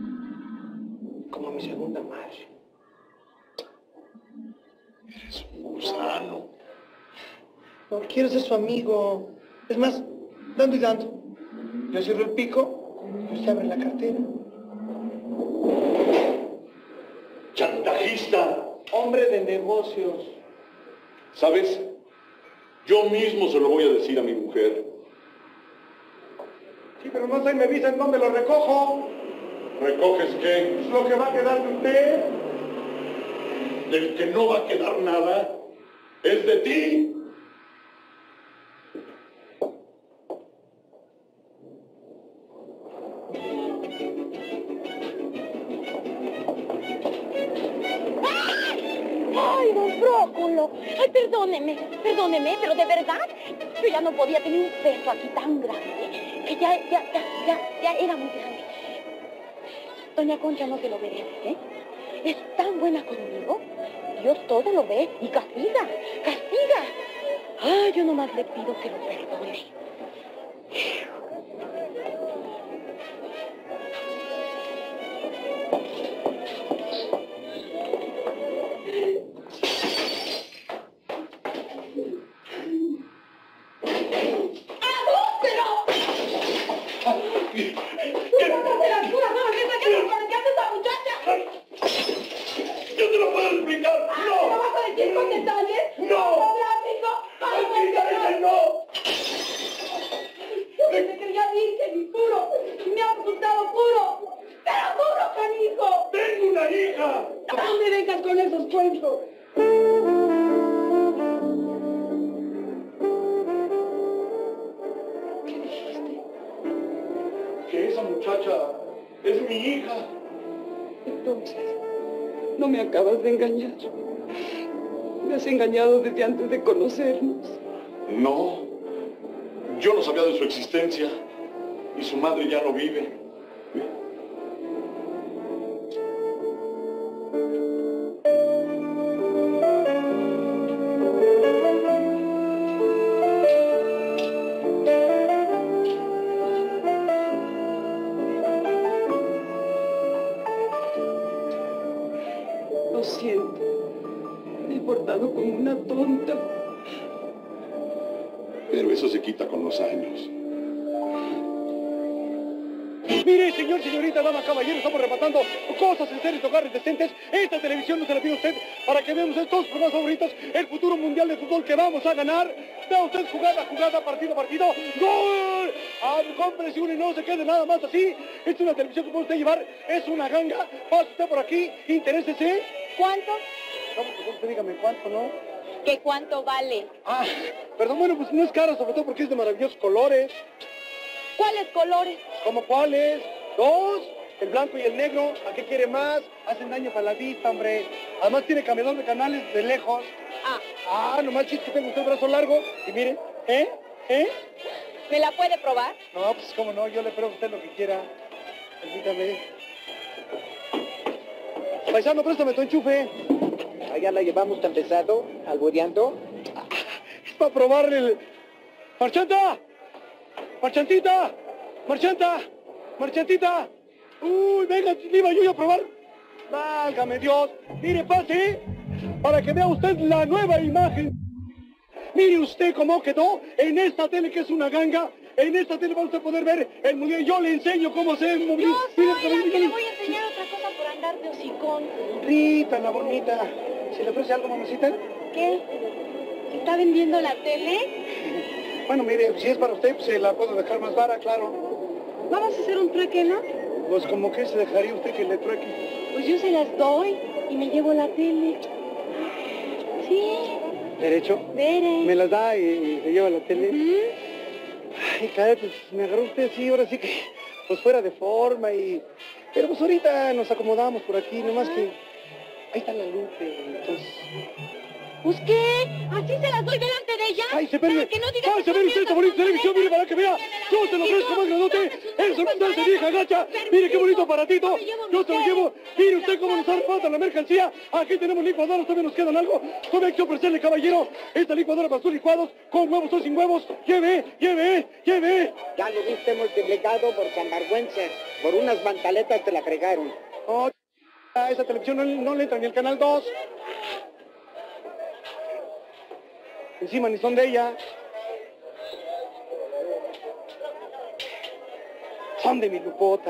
mi segunda madre. Eres un gusano. No quiero ser su amigo. Es más, dando y dando. Yo cierro el pico y usted abre la cartera. ¡Chantajista! Hombre de negocios. ¿Sabes? Yo mismo se lo voy a decir a mi mujer. Sí, pero no sé, me avisan dónde lo recojo. ¿Recoges qué? Es lo que va a quedar de usted. Del que no va a quedar nada es de ti. ¡Ay, don Próculo! Ay, perdóneme, pero de verdad, yo ya no podía tener un peso aquí tan grande, que ya era muy grande. Doña Concha no se lo merece, ¿eh? Es tan buena conmigo. Dios todo lo ve y castiga. Ay, yo nomás le pido que lo perdone. ¡Yo te lo puedo explicar! ¡No! ¿Me lo vas a decir con detalles? ¡No! ¡No! Yo que te creía virgen y puro, y me ha resultado puro, pero puro, canijo. ¡Tengo una hija! No me vengas con esos cuentos. ¿Qué dijiste? Que esa muchacha es mi hija. Entonces, no me acabas de engañar. Me has engañado desde antes de conocernos. No. Yo no sabía de su existencia. Y su madre ya no vive. Lo siento. Me he portado como una tonta. Pero eso se quita con los años. Mire, señor, señorita, dama, caballero, estamos rematando cosas en series, hogares decentes. Esta televisión no se la pide a usted para que veamos estos programas favoritos, el futuro mundial de fútbol que vamos a ganar. Vea usted jugada, partido, ¡gol! Cómprese uno y no se quede nada más así. Esta es una televisión que puede usted llevar, es una ganga. Pase usted por aquí, interésese. ¿Cuánto? No, pues usted dígame cuánto, ¿no? ¿Qué cuánto vale? Ah, perdón, bueno, pues no es caro, sobre todo porque es de maravillosos colores. ¿Cuáles colores? ¿Cómo cuáles? Dos, el blanco y el negro. ¿A qué quiere más? Hacen daño para la vista, hombre. Además tiene cambiador de canales de lejos. Nomás chiste que tengo usted el brazo largo. Y mire, ¿Me la puede probar? No, pues cómo no, yo le pruebo a usted lo que quiera. Permítame. Paisano, préstame tu enchufe. Allá la llevamos tan pesado, albureando. Es para probarle el... ¡Marchanta! ¡Marchantita! ¡Marchanta! ¡Marchantita! ¡Uy, venga, le iba yo a probar! ¡Válgame Dios! Mire, pase, para que vea usted la nueva imagen. Mire usted cómo quedó en esta tele que es una ganga. En esta tele va usted a poder ver el mundial. Yo le enseño cómo se mueve. Yo soy la que le voy a enseñar otra cosa por andar de hocicón. Rita, la bonita. ¿Se le ofrece algo, mamacita? ¿Qué? ¿Está vendiendo la tele? Bueno, mire, si es para usted, pues se la puedo dejar más vara, claro. Vamos a hacer un trueque, ¿no? Pues como que se dejaría usted que le trueque. Pues yo se las doy y me llevo la tele. Sí. ¿Derecho? Dere. Me las da y se lleva la tele. Ay, caray, pues me agarró usted así, ahora sí que, pues fuera de forma y... Pero pues ahorita nos acomodamos por aquí, nomás que... Ahí está la luz, entonces... ¿Pues qué? ¿Así se las doy delante de ella? ¡Ay, se perme! Que no digas ¡Ay, se ve usted esta bonita televisión! ¡Mire para que vea! ¡Yo se lo ofrezco más grandote! ¡Es una de vieja gacha! ¡Mire qué bonito aparatito! ¡Yo se lo llevo! ¡Mire usted cómo nos falta la mercancía! Aquí tenemos licuadoras, todavía nos quedan algo. Todavía hay que ofrecerle, caballero, esta licuadora para sus licuados, con huevos o sin huevos. ¡Lleve, lleve, lleve! Ya lo viste multiplicado por sinvergüenza. Por unas pantaletas te la fregaron. Oh, a esa televisión no le entra ni el canal 2. Encima ni son de ella. Son de mi Lupota.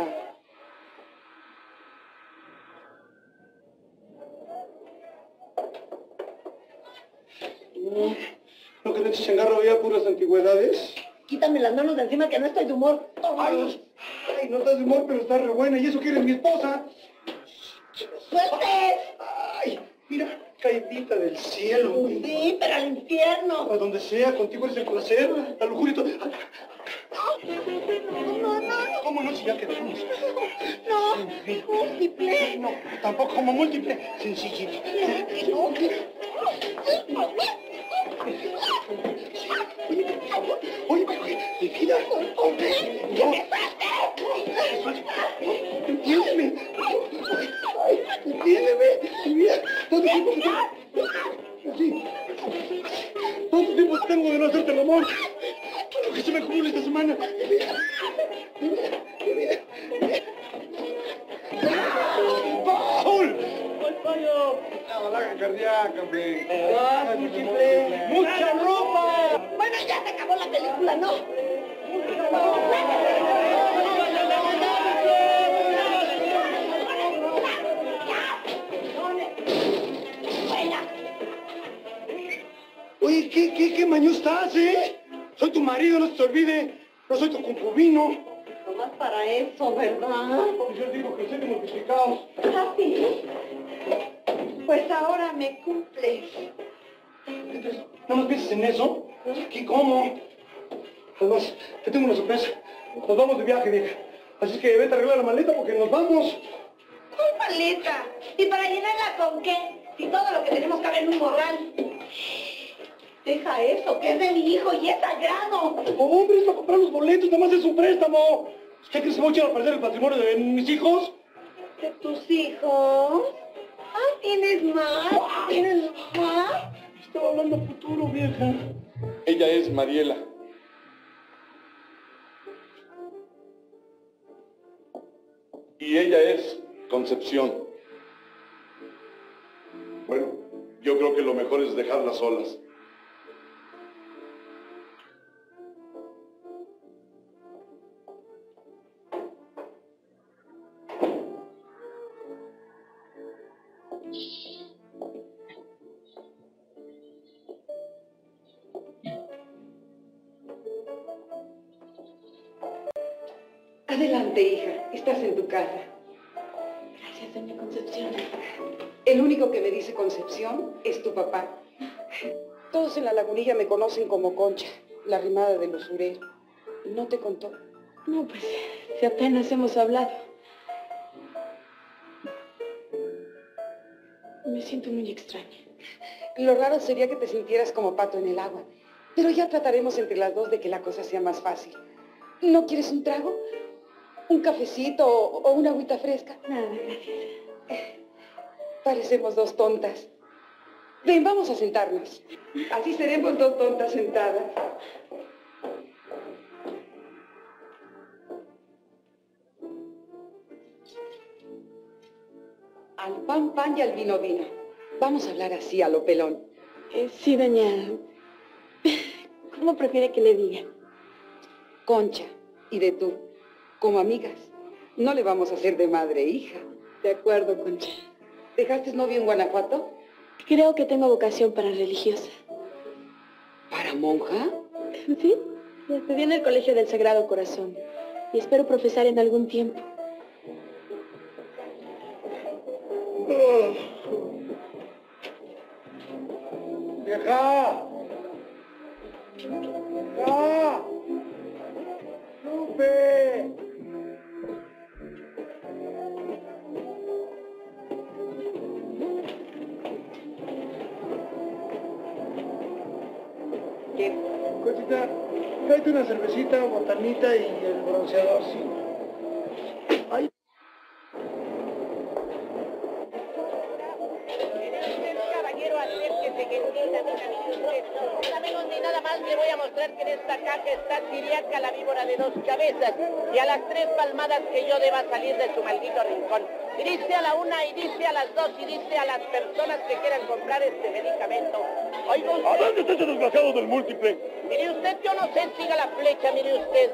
¿No que te changarro ya puras antigüedades? Quítame las manos de encima que no estoy de humor. Ay, no estás de humor, pero estás re buena. ¿Y eso que eres mi esposa? ¡Sueltes! Ay, mira, caidita del cielo. Sí, pero al infierno. A donde sea, contigo eres el placer, la lujuria y todo. No. ¿Cómo no? Si ya quedamos. No, múltiple. No, tampoco como múltiple. Sencillito. No. Oye, mi vida. No. Entiéndeme. Entiéndeme. Mira, ¿cuánto tiempo que tengo? Así. ¿Cuánto tiempo tengo de no hacerte el amor? Lo que se me acumula esta semana. ¡Paul! No, la hagan cardíaca, hombre. Múltiple. ¡Mucha ropa! Bueno, ya se acabó la película, ¿no? Oye, ¿qué maño estás, eh? Soy tu marido, no se te olvide. No soy tu concubino. Nomás para eso, ¿verdad? Yo digo que soy de multiplicados. ¿Ah, sí? Pues ahora me cumples. Entonces, ¿nada más piensas en eso? ¿Qué, cómo? Además, te tengo una sorpresa. Nos vamos de viaje, vieja. Así que vete a arreglar la maleta porque nos vamos. ¿Cuál maleta? ¿Y para llenarla con qué? Si todo lo que tenemos cabe en un morral. Deja eso, que es de mi hijo y es sagrado. Hombre, es para comprar los boletos, nada más es un préstamo. ¿Qué crees que voy a echar a perder el patrimonio de mis hijos? ¿De tus hijos? Ah, ¿tienes más? ¿Tienes más? Estaba hablando futuro, vieja. Ella es Mariela. Y ella es Concepción. Bueno, yo creo que lo mejor es dejarlas solas. Adelante, hija. Estás en tu casa. Gracias, doña Concepción. El único que me dice Concepción es tu papá. Todos en la lagunilla me conocen como Concha, la rimada del usurero. ¿No te contó? No, pues, si apenas hemos hablado. Me siento muy extraña. Lo raro sería que te sintieras como pato en el agua. Pero ya trataremos entre las dos de que la cosa sea más fácil. ¿No quieres un trago? ¿Un cafecito o una agüita fresca? Nada, gracias. Parecemos dos tontas. Ven, vamos a sentarnos. Así seremos dos tontas sentadas. Al pan, pan y al vino, vino. Vamos a hablar así a lo pelón. Sí, doña. ¿Cómo prefiere que le diga? Concha y de tú, como amigas. No le vamos a hacer de madre e hija. De acuerdo, Concha. ¿Dejaste novio en Guanajuato? Creo que tengo vocación para religiosa. ¿Para monja? Sí, estudié en el Colegio del Sagrado Corazón y espero profesar en algún tiempo. ¡Vieja! ¡Vieja! ¡Lupe! Tráete una cervecita, botanita y el bronceador, sí. Ay. Caballero, acérquese, que entienda, ni nada más le voy a mostrar que en esta caja está Tiriaca, la víbora de 2 cabezas, y a las 3 palmadas que yo deba salir de su maldito rincón. Y dice a la 1, y dice a las 2, y dice a las personas que quieran comprar este medicamento. Oiga usted... ¿A dónde está ese desgraciado del múltiple? Mire usted, yo no sé, siga la flecha, mire usted.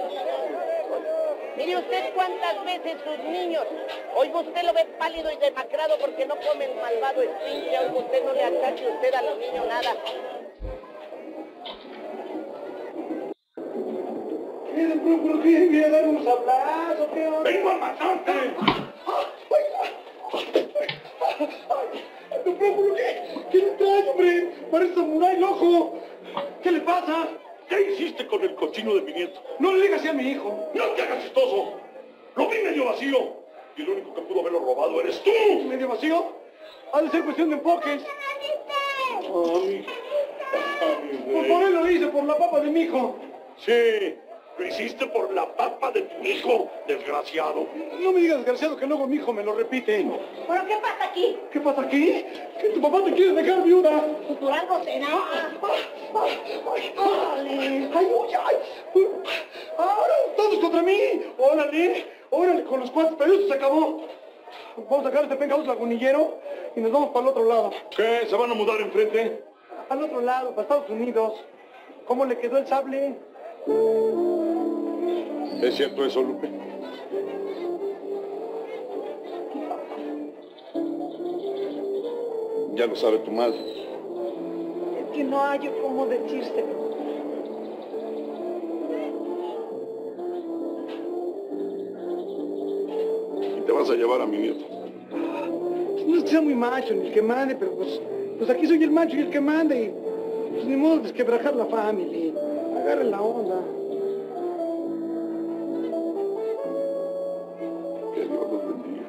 Mire usted cuántas veces sus niños, oiga usted lo ve pálido y demacrado porque no come el malvado esfinge, oiga usted no le achaque usted a los niños nada. ¿Qué de pronto que viene a dar unos abrazos? ¿Qué onda? ¡Vengo a matarte! ¿De pronto qué? ¿Qué le trae, hombre? Parece samurái loco. ¿Qué le pasa? ¿Qué hiciste con el cochino de mi nieto? No le digas así a mi hijo. ¡No te hagas chistoso! ¡Lo vi medio vacío! Y el único que pudo haberlo robado eres tú. ¿Medio vacío? Ha de ser cuestión de enfoques. Ay, Pues por él lo hice, por la papa de mi hijo. sí, lo hiciste por la papa de tu hijo, desgraciado. No me digas desgraciado que luego mi hijo me lo repite. ¿Pero qué pasa aquí? ¿Qué pasa aquí? Que tu papá te quiere dejar viuda. Pues por algo será. ¡Órale! ¡Ay, uy, ay! ¡Ahora todos contra mí! ¡Órale! ¡Órale con los cuates! Pero esto se acabó. Vamos a sacar este pencaos lagunillero y nos vamos para el otro lado. ¿Qué? ¿Se van a mudar enfrente? Al otro lado, para Estados Unidos. ¿Cómo le quedó el sable? ¿Es cierto eso, Lupe? Ya lo sabe tu madre. Es que no hay cómo decírselo. Y te vas a llevar a mi nieto. No es que sea muy macho ni el que mande, pero pues aquí soy el macho y el que manda y pues ni modo desquebrajar la familia. Agarren la onda. Que Dios los bendiga.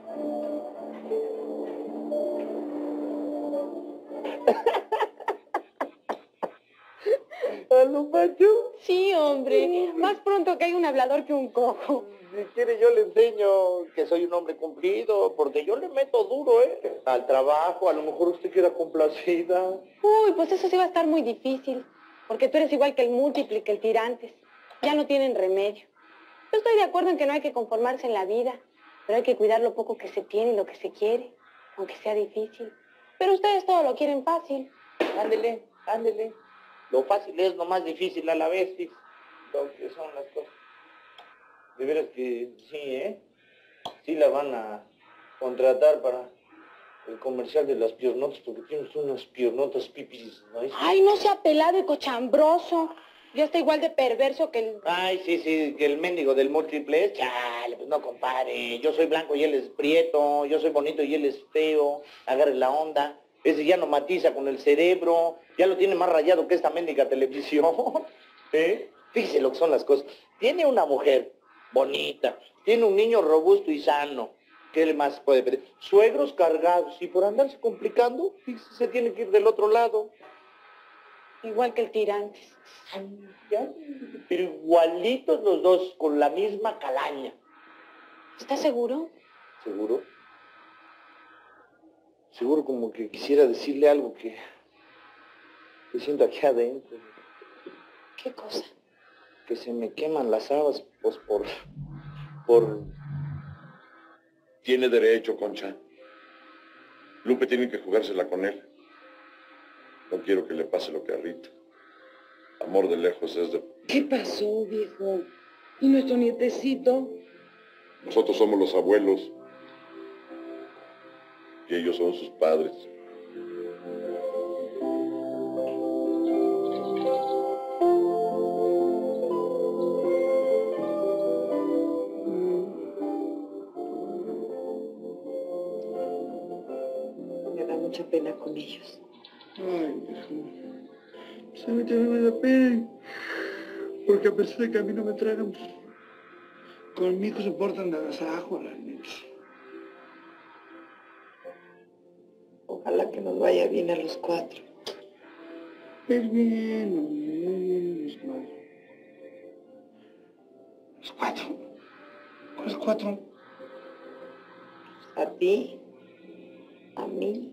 ¿A lo macho? Sí, hombre. Más pronto que hay un hablador que un cojo. Si quiere yo le enseño que soy un hombre cumplido, porque yo le meto duro, al trabajo, a lo mejor usted queda complacida. Uy, pues eso sí va a estar muy difícil. Porque tú eres igual que el múltiple y que el tirantes. Ya no tienen remedio. Yo estoy de acuerdo en que no hay que conformarse en la vida, pero hay que cuidar lo poco que se tiene y lo que se quiere, aunque sea difícil. Pero ustedes todo lo quieren fácil. Ándele, ándele. Lo fácil es lo más difícil a la vez, sí. Lo que son las cosas. De veras que sí, sí la van a contratar para el comercial de las piernotas, porque tienes unas piernotas pipis, ¿no? Ay, no sea pelado y cochambroso. Ya está igual de perverso que el... Ay, sí, que el mendigo del múltiple, chale, pues no compare. Yo soy blanco y él es prieto, yo soy bonito y él es feo. Agarre la onda. Ese ya no matiza con el cerebro, ya lo tiene más rayado que esta mendiga televisión. Fíjese lo que son las cosas. Tiene una mujer bonita, tiene un niño robusto y sano. ¿Qué le más puede pedir? Suegros cargados, y por andarse complicando, fíjese, se tiene que ir del otro lado. Igual que el tirantes. Ya, pero igualitos los dos, con la misma calaña. ¿Estás seguro? ¿Seguro? Seguro como que quisiera decirle algo que siento aquí adentro. ¿Qué cosa? Que se me queman las habas, pues por... Tiene derecho, Concha. Lupe tiene que jugársela con él. No quiero que le pase lo que a Rita. Amor de lejos es de... ¿Qué pasó, viejo? ¿Y nuestro nietecito? Nosotros somos los abuelos. Y ellos son sus padres. Me da mucha pena con ellos. Ay, Dios mío. A mí me da pena. Porque a pesar de que a mí no me tragan, conmigo se portan de agasajo, la neta. Ojalá que nos vaya bien a los 4. Es bien, hombre, muy bien, mis padres. Los 4. ¿Cuáles 4? A ti, a mí,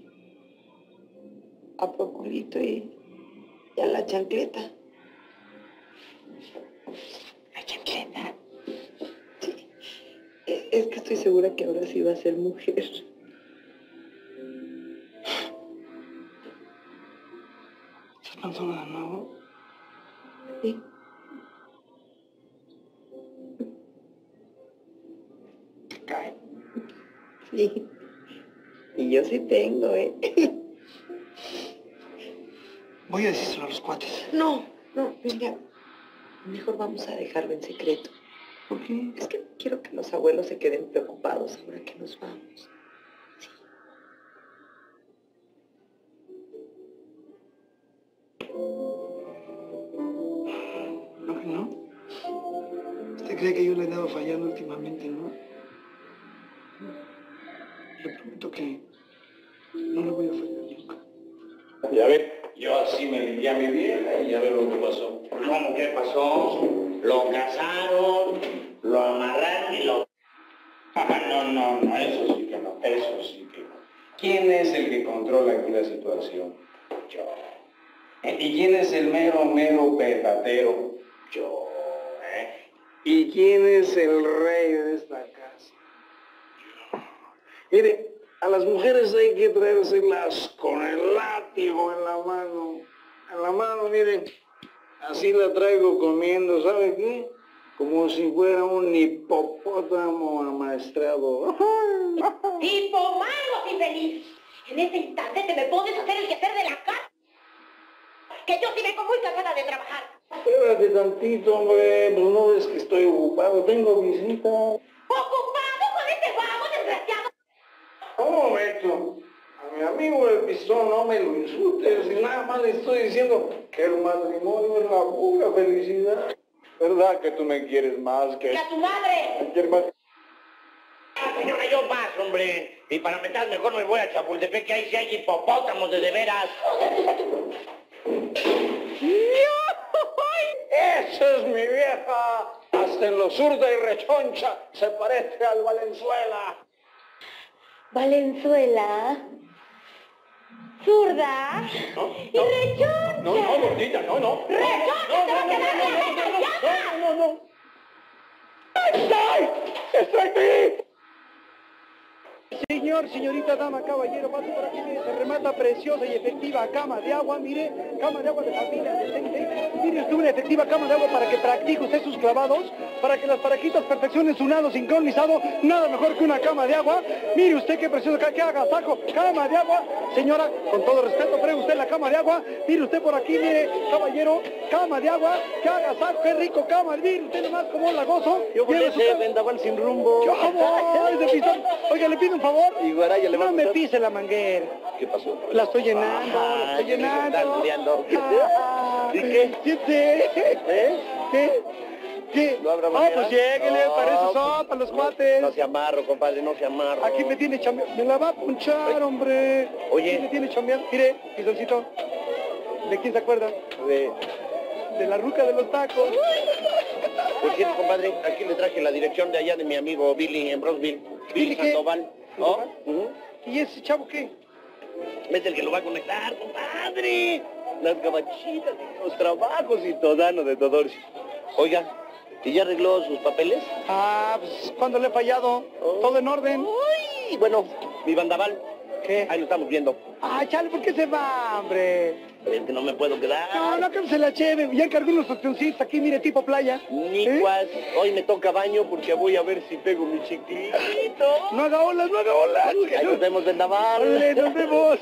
a Procurito y a la chancleta. ¿La chancleta? Sí. Es que estoy segura que ahora sí va a ser mujer. ¿Estás panzona de nuevo? Sí. ¿Te cae? Sí. Y yo sí tengo, Voy a decírselo a los cuates. No, mira, mejor vamos a dejarlo en secreto. ¿Por qué? Es que quiero que los abuelos se queden preocupados ahora que nos vamos. Sí. ¿No que no? ¿Usted cree que yo le he dado fallando últimamente, no? Le prometo que no le voy a fallar nunca. Ya ve, yo así me limpié a mi vieja y ya ve lo que pasó. ¿Cómo que pasó? Lo casaron, lo amarraron y lo... No, eso sí que no, eso sí que no. ¿Quién es el que controla aquí la situación? Yo. ¿Y quién es el mero petatero? Yo. ¿Y quién es el rey de esta casa? Yo. Mire, a las mujeres hay que traérselas con el látigo en la mano. En la mano, miren, así la traigo comiendo, ¿sabe qué? Como si fuera un hipopótamo amaestrado. ¡Tipo malo y feliz! En este instante te me pones a hacer el quehacer de la casa. Que yo sí vengo muy cansada de trabajar. Espérate tantito, hombre, pues no ves que estoy ocupado, tengo visita. ¿Ocupado con este vago desgraciado? Un momento, a mi amigo el pistón no me lo insultes, y nada más le estoy diciendo que el matrimonio es la pura felicidad. ¿Verdad que tú me quieres más que... ¡Que a tu madre! ¿Me quieres más? Señora, yo más, hombre. Y para meter mejor me voy a Chapultepec, que ahí sí hay hipopótamos de veras. ¡Esa es mi vieja! Hasta en lo zurda y rechoncha se parece al Valenzuela. Valenzuela, zurda y rechoncha. No, gordita, no. ¡Rechoncha, te va a quedar bien! No. ¡Estoy aquí! Señor, señorita, dama, caballero, pase por aquí, mire, se remata preciosa y efectiva cama de agua, mire, cama de agua de familia decente. Mire usted una efectiva cama de agua para que practique usted sus clavados, para que las parejitas perfeccionen su nado sincronizado, nada mejor que una cama de agua. Mire usted qué precioso, que haga saco, cama de agua. Señora, con todo respeto, pruebe usted la cama de agua. Mire usted por aquí, mire, caballero, cama de agua, que haga saco, qué rico cama. Mire usted nomás cómo la gozo. Yo con ese vendaval sin rumbo. Yo amo ese pistón. Oiga, le pido un favor. Y Guaraya le va a No me gustar. pise la manguera. ¿Qué pasó? La estoy llenando, la estoy llenando. ¿Y qué? ¿Qué? ¿No habrá Ah, manera? pues lléguele, No, para eso son, para los cuates. No se amarro, compadre, no se amarro. Aquí me tiene chambeando. Me la va a punchar, hombre. Oye. Aquí me tiene chambeando. Mire, pistoncito. ¿De quién se acuerda? De la ruca de los tacos. Por cierto, compadre, aquí le traje la dirección de allá de mi amigo Billy en Brownsville. Billy qué? Sandoval. ¿No? ¿Y ese chavo qué? Es el que lo va a conectar, compadre. Las gabachitas y los trabajos y todano de Todorci. Oiga, ¿y ya arregló sus papeles? Ah, pues, ¿cuándo le he fallado? Todo en orden. Uy, bueno, mi bandaval. ¿Qué? Ahí lo estamos viendo. Ah, chale, ¿por qué se va, hombre? Es que no me puedo quedar. No, que se la lleve. Ya encargué unos opcioncitos aquí, mire, tipo playa. Nicuas, hoy me toca baño porque voy a ver si pego mi chiquito. No haga olas, no haga olas. Ahí nos vemos, vendaval. Vale, nos vemos.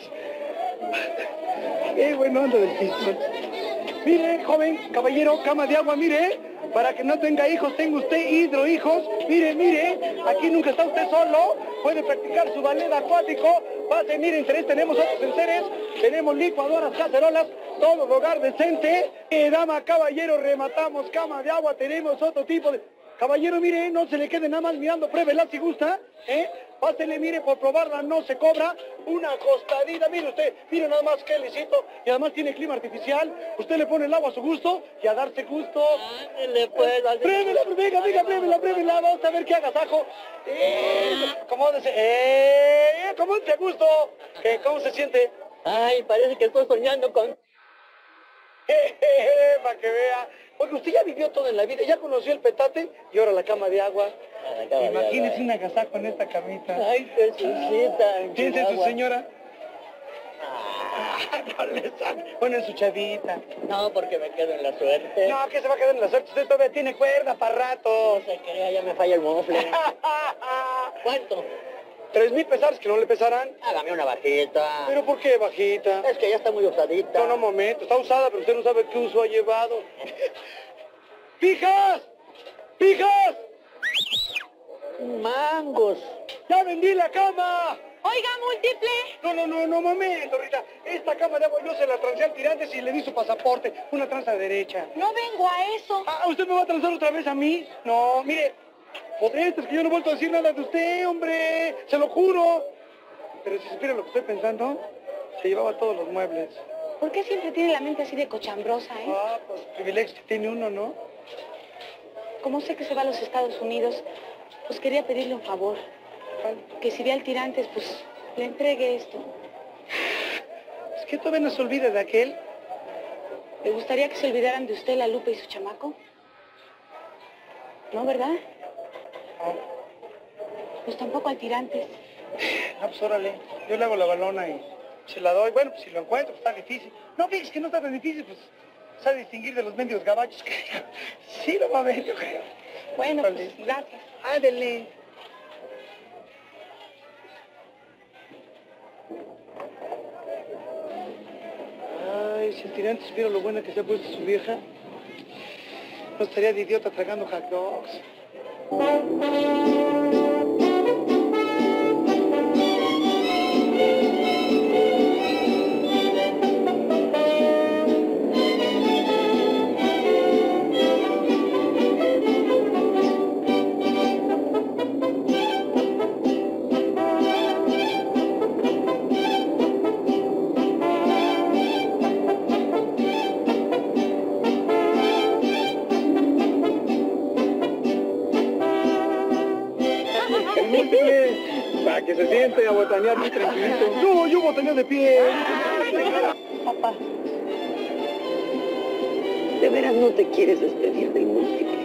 Qué bueno anda del pistón. Mire, joven, caballero, cama de agua, mire. Para que no tenga hijos, tenga usted hidrohijos. Mire, aquí nunca está usted solo. Puede practicar su ballet acuático. Pase, mire, interés, tenemos otros enseres. Tenemos licuadoras, cacerolas, todo hogar decente. Dama, caballero, rematamos cama de agua. Tenemos otro tipo de... Caballero, mire, no se le quede nada más mirando, pruébela si gusta, ¿eh? Pásele, mire, por probarla no se cobra. Una costadita, mire usted, mire nada más que lisito. Y además tiene clima artificial. Usted le pone el agua a su gusto y a darse gusto. Ándele, pues. Pruébela, pruébela. Vamos a ver qué agasajo. Acomódese. Acomódese a gusto. ¿Cómo se siente? Ay, parece que estoy soñando con... Para que vea. Porque usted ya vivió todo en la vida, ya conoció el petate y ahora la cama de agua. Imagínese un agasajo en esta camita. Ay, qué suscita. ¿Quién es su señora? Bueno, es su chavita. No, porque me quedo en la suerte. No, ¿qué se va a quedar en la suerte? Usted todavía tiene cuerda para rato. No se crea, ya me falla el mofle. ¿Cuánto? 3,000 pesares que no le pesarán. Hágame una bajita. ¿Pero por qué bajita? Es que ya está muy usadita. No, un momento. Está usada, pero usted no sabe qué uso ha llevado. ¡Pijas! ¡Pijas! ¡Mangos! ¡Ya vendí la cama! Oiga, múltiple. No, momento, Rita. Esta cama de agua yo se la trancé al tirantes y le di su pasaporte. Una tranza derecha. No vengo a eso. ¿Usted me va a transar otra vez a mí? No, mire. Potente, es que yo no he vuelto a decir nada de usted, hombre. Se lo juro. Pero si supiera lo que estoy pensando, se llevaba todos los muebles. ¿Por qué siempre tiene la mente así de cochambrosa, Pues privilegio que tiene uno, ¿no? Como sé que se va a los Estados Unidos, pues quería pedirle un favor. Que si ve al tirantes, pues le entregue esto. ¿Es que todavía no se olvida de aquel? ¿Le gustaría que se olvidaran de usted, la Lupe y su chamaco? ¿No, verdad? Pues tampoco al tirantes. No, pues órale. Yo le hago la balona y se la doy. Bueno, pues si lo encuentro, pues está difícil. No, es que no está tan difícil, pues sabe distinguir de los mendigos gabachos. Sí lo va a ver, yo creo. Bueno, pues gracias. Ándele. Ay, si el tirante supiera lo buena que se ha puesto su vieja, no estaría de idiota tragando hot dogs. Para que se siente a botanear muy tranquilito. No, yo botaneo de pie. Papá, ¿de veras no te quieres despedir del múltiple?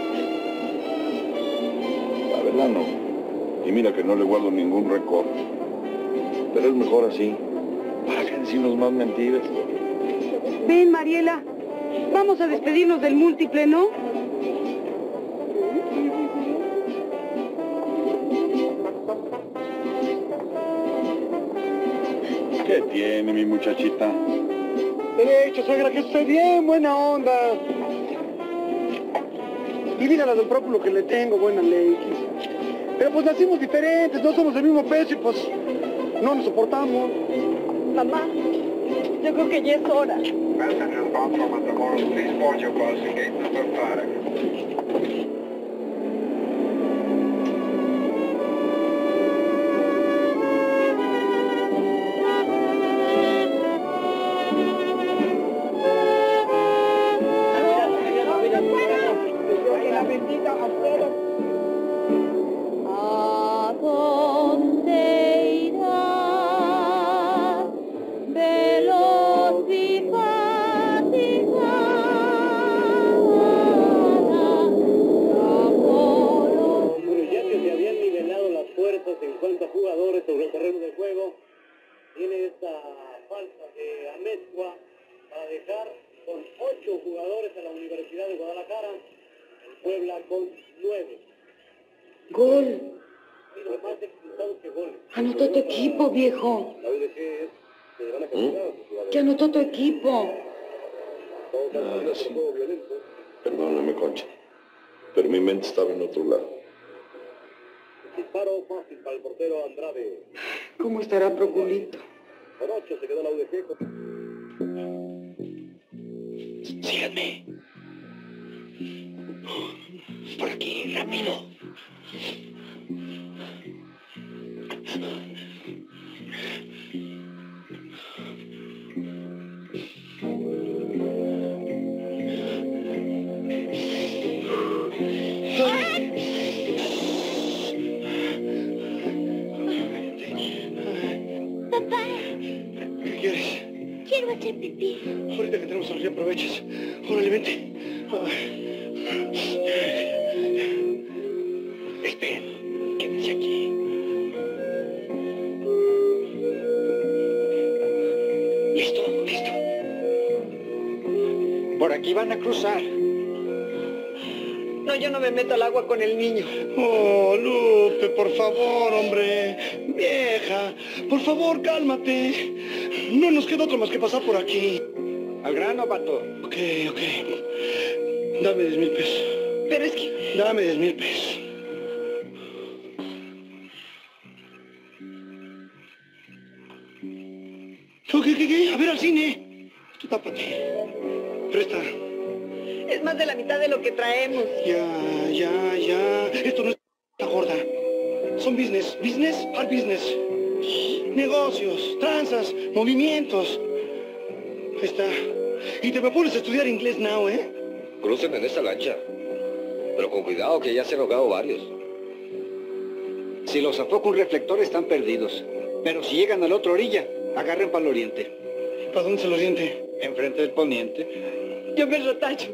La verdad no. Y mira que no le guardo ningún récord. Pero es mejor así. ¿Para qué decirnos más mentiras? Ven, Mariela, vamos a despedirnos del múltiple, ¿no? ¿Qué tiene mi muchachita? Derecho, suegra, que esté bien, buena onda. Y mira la del própulo que le tengo, buena ley. Pero pues nacimos diferentes, no somos del mismo peso y pues no nos soportamos. Mamá, yo creo que ya es hora. ¿A dónde irá veloz y Ya que se habían nivelado las fuerzas en cuanto a jugadores sobre el terreno de juego, tiene esta falta de Amezcua para dejar con 8 jugadores a la Universidad de Guadalajara, el Puebla con 9. Gol. Más expulsados que goles. Anotó tu equipo, viejo. La UDG es de gran actividad. Que anotó tu equipo. Ahora sí. Perdóname, Concha. Pero mi mente estaba en otro lado. Disparo fácil para el portero Andrade. ¿Cómo estará Proculito? Con 8 se quedó la UDG. Síganme. Por aquí, rápido. Papá, ¿Qué quieres? quiero hacer pipí. Ahorita que tenemos el río aprovechas. Órale, vente. Esperen, quédense aquí. Listo, listo. Por aquí van a cruzar. No, yo no me meto al agua con el niño. Oh, Lupe, por favor, hombre. Vieja, por favor, cálmate. No nos queda otro más que pasar por aquí. Al grano, Pato. Ok. Dame 10,000 pesos. Pero es que... Dame 10,000 pesos. ¿Qué? A ver, al cine. Tú tápate. Presta. Es más de la mitad de lo que traemos. Ya. Esto no es gorda. Son business. Hard business. Negocios, tranzas, movimientos. Ahí está. Y te me pones a estudiar inglés now, ¿eh? Crucen en esta lancha. Pero con cuidado, que ya se han ahogado varios. Si los afoca un reflector están perdidos. Pero si llegan a la otra orilla, agarren para el oriente. ¿Para dónde es el oriente? Enfrente del poniente. Yo me retacho.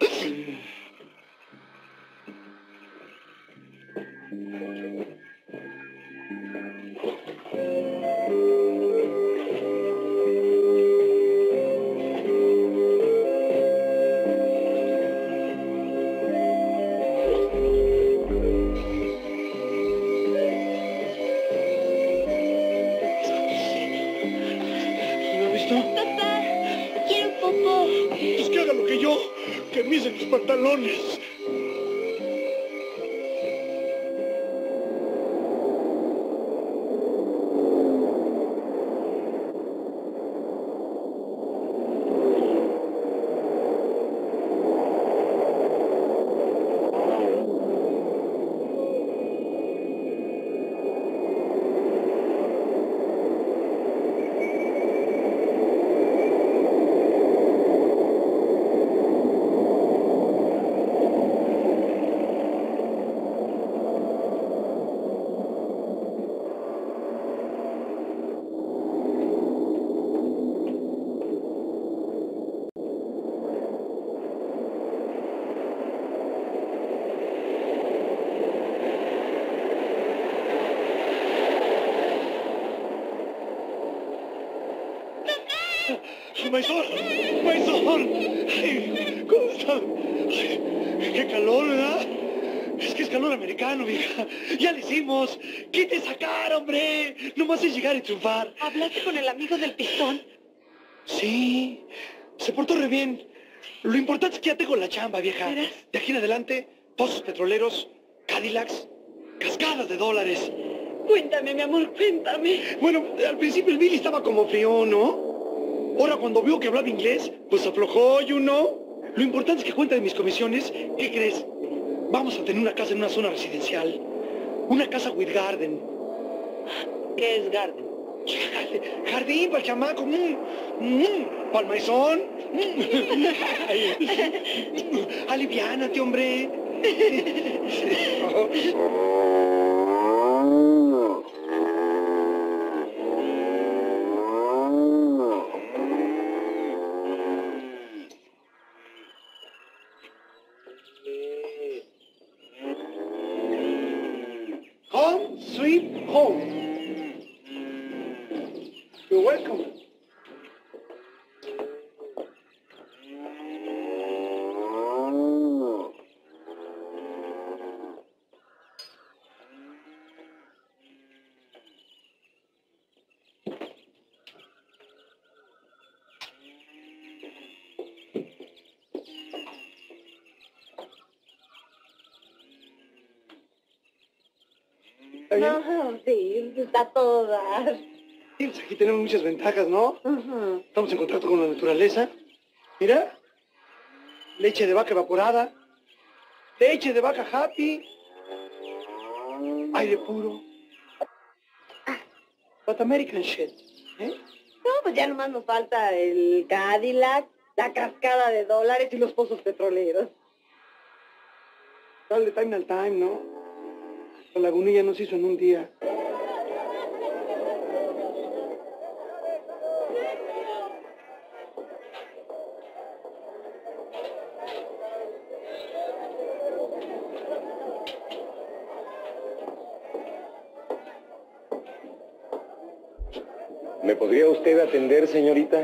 Que me hice los pantalones. Maizón. Ay, ¿cómo está? Ay, qué calor, ¿verdad? Es que es calor americano, vieja. Ya lo hicimos. Quite esa cara, hombre. Nomás es llegar y triunfar. ¿Hablaste con el amigo del pistón? Sí, se portó re bien. Lo importante es que ya tengo la chamba, vieja. ¿Verás? De aquí en adelante, pozos petroleros, Cadillacs, cascadas de dólares. Cuéntame, mi amor, cuéntame. Bueno, al principio el Billy estaba como frío, ¿no? Ahora cuando vio que hablaba inglés, pues aflojó, you know. Lo importante es que cuenta de mis comisiones. ¿Qué crees? Vamos a tener una casa en una zona residencial. Una casa with garden. ¿Qué es garden? Jardín para el chamaco. Para el maizón. Aliviánate, hombre. Home, sweet home. You're welcome. No, sí, está todo dar. Pues aquí tenemos muchas ventajas, ¿no? Estamos en contacto con la naturaleza. Mira, leche de vaca evaporada, leche de vaca Happy, aire puro. But American shit, ¿eh? No, pues ya nomás nos falta el Cadillac, la cascada de dólares y los pozos petroleros. Dale time al time, ¿no? La lagunilla no se hizo en un día. ¿Me podría usted atender, señorita?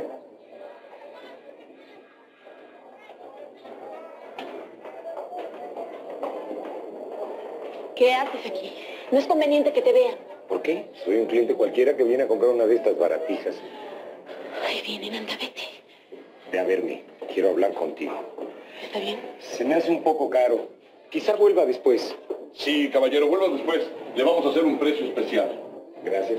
¿Qué haces aquí? No es conveniente que te vean. ¿Por qué? Soy un cliente cualquiera que viene a comprar una de estas baratijas. Ahí vienen, anda, vete. Ve a verme. Quiero hablar contigo. ¿Está bien? Se me hace un poco caro. Quizá vuelva después. Sí, caballero, vuelva después. Le vamos a hacer un precio especial. Gracias.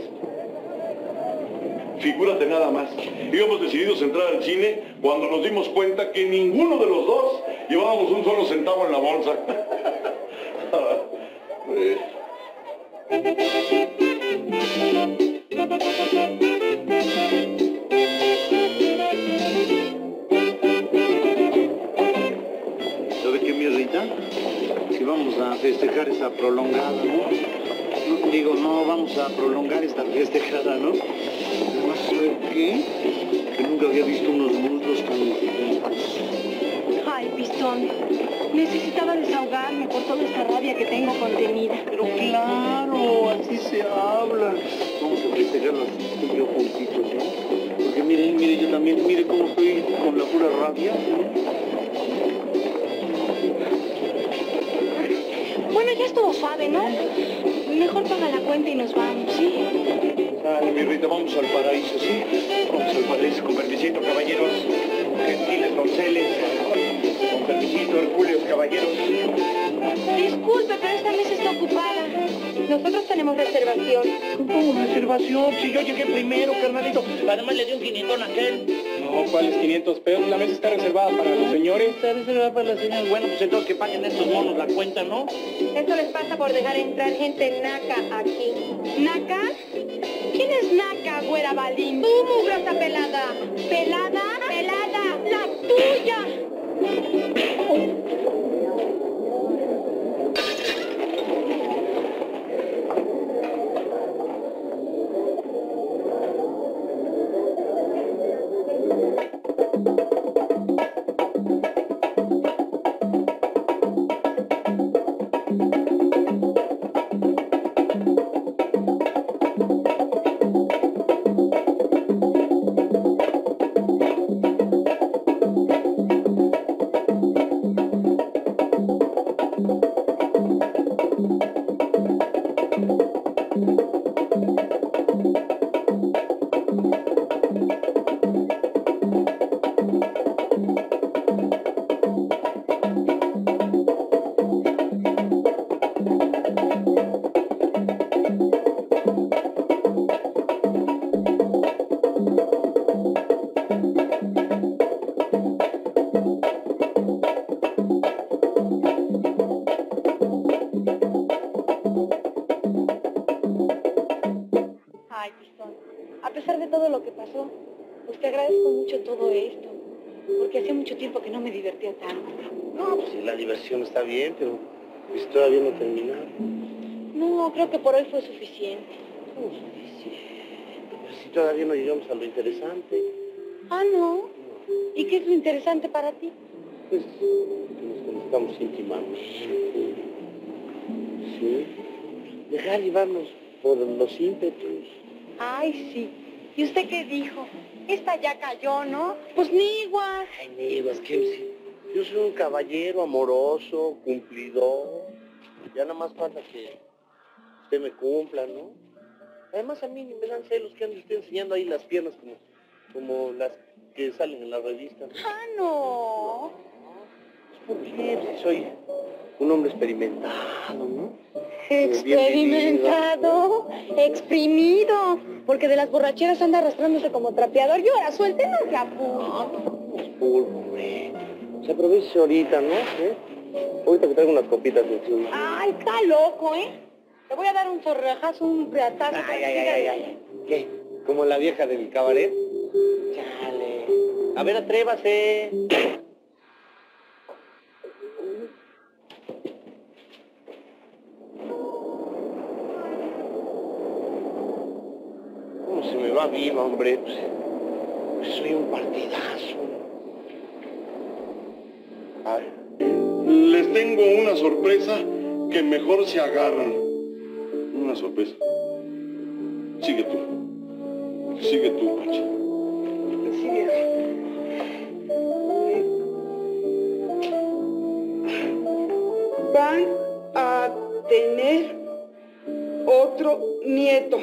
Figúrate nada más. Íbamos decididos a entrar al cine cuando nos dimos cuenta que ninguno de los dos llevábamos un solo centavo en la bolsa. ¿Sabe qué, mi Rita? Si vamos a festejar esa prolongada, ¿no? Digo, no vamos a prolongar esta festejada, ¿no? Además, ¿sabe qué? Que nunca había visto unos muslos tan intensos. Ay, Pistón, necesitaba desahogarme por toda esta rabia que tengo contenida. Pero claro, así se habla. Vamos a festejarlas tú y yo juntitos, ¿no? Porque mire, yo también, mire cómo estoy con la pura rabia. Bueno, ya estuvo suave, ¿no? Mejor paga la cuenta y nos vamos, ¿sí? Dale, mi Rita, vamos al paraíso, ¿sí? Vamos al paraíso, con permisito, caballeros, gentiles donceles, con permisito, hercúleos, caballeros. Disculpe, pero esta mesa está ocupada. Nosotros tenemos reservación. ¿Cómo reservación? Si yo llegué primero, carnalito. Además le di un 500 a aquel. No, ¿cuáles 500 pesos? La mesa está reservada para los señores. Está reservada para las señores. Bueno, pues entonces que paguen estos monos la cuenta, ¿no? Eso les pasa por dejar entrar gente naca aquí. ¿Naca? ¿Quién es Naca, güera Balín? Tú, mugrosa pelada. ¿Pelada? Pelada. ¡La tuya! Te agradezco mucho todo esto, porque hacía mucho tiempo que no me divertía tanto. No, pues sí, la diversión está bien, pero pues todavía no terminaron. No, creo que por hoy fue suficiente. ¿Cómo suficiente? Pero si todavía no llegamos a lo interesante. Ah, ¿no? ¿Y qué es lo interesante para ti? Pues que nos conozcamos íntimamente. Sí. Dejar llevarnos por los ímpetus. Ay, sí. ¿Y usted qué dijo? Esta ya cayó, ¿no? Pues Niguas. Ay, Niguas, ¿qué? Yo soy un caballero amoroso, cumplidor. Ya nada más falta que usted me cumpla, ¿no? Además a mí me dan celos que ande usted enseñando ahí las piernas como las que salen en la revista. Ah, no. ¿Por qué? Pues si soy un hombre experimentado, ¿no? Experimentado, exprimido, porque de las borracheras anda arrastrándose como trapeador. Y ahora suéltelo, que apuro. No, pues pulpo, hombre. Se aproveche ahorita, ¿no? ¿Eh? Ahorita que traigo unas copitas encima. Ay, está loco, ¿eh? Te voy a dar un zorrajazo, un reatazo. Ay. ¿Qué? ¿Como la vieja del cabaret? Chale. A ver, atrévase. ¿Cómo se me va bien, hombre? Pues soy un partidazo. A ver. Les tengo una sorpresa que mejor se agarran. Una sorpresa. Sigue tú, Pachi. Sí, viejo. Van a tener otro nieto.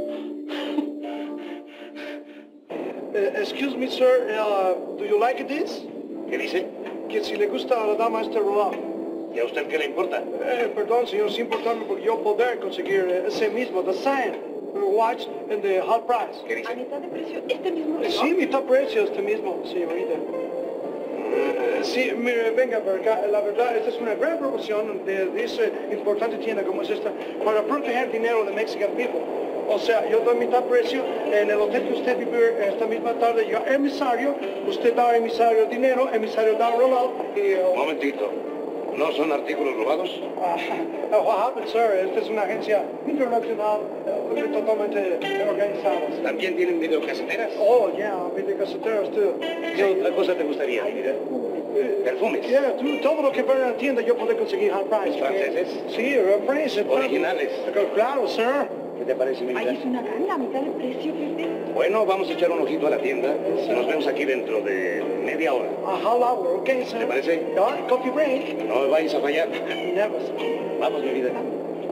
Excuse me, sir, do you like this? ¿Qué dice? Que si le gusta a la dama este reloj. ¿Y a usted qué le importa? Perdón, señor, sin importarme porque yo poder conseguir ese mismo, the same watch and the hot price. ¿Qué dice? A mitad de precio, este mismo reloj. Sí, mitad precio este mismo, señorita. Sí, mire, venga por acá. La verdad, esta es una gran promoción de esa importante tienda como es esta para proteger dinero de Mexican people. O sea, yo doy mitad precio en el hotel que usted vive esta misma tarde. Yo emisario, usted da emisario dinero, emisario da reloj y... Momentito. ¿No son artículos robados? What happened, sir? Esta es una agencia internacional totalmente organizada. ¿También tienen videocaseteras? Oh, yeah, videocaseteras, too. ¿Qué otra cosa te gustaría? ¿Perfumes? Yeah, todo lo que vaya a la tienda yo puedo conseguir high price. ¿Franceses? Sí, franceses. ¿Originales? Claro, sir. ¿Qué te parece, mi vida? Ay, es una ganga, a mitad de precio, fíjate. Bueno, vamos a echar un ojito a la tienda. Nos vemos aquí dentro de media hora. A half hour, okay, sir. ¿Te parece? Yeah, coffee break. No me vayas a fallar. Never, sir. Vamos, mi vida.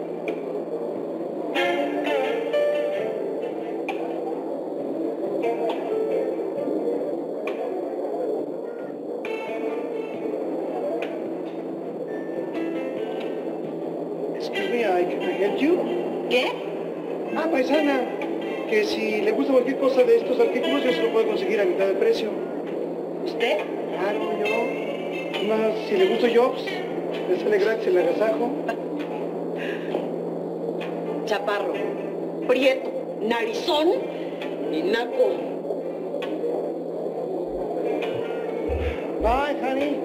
Excuse me, I can get you? ¿Qué? Paisana, que si le gusta cualquier cosa de estos artículos, yo se lo puedo conseguir a mitad de precio. ¿Usted? Claro, yo. Más, si le gusto yo, pues, le sale gratis el agasajo. Chaparro, prieto, narizón y naco. Bye, honey.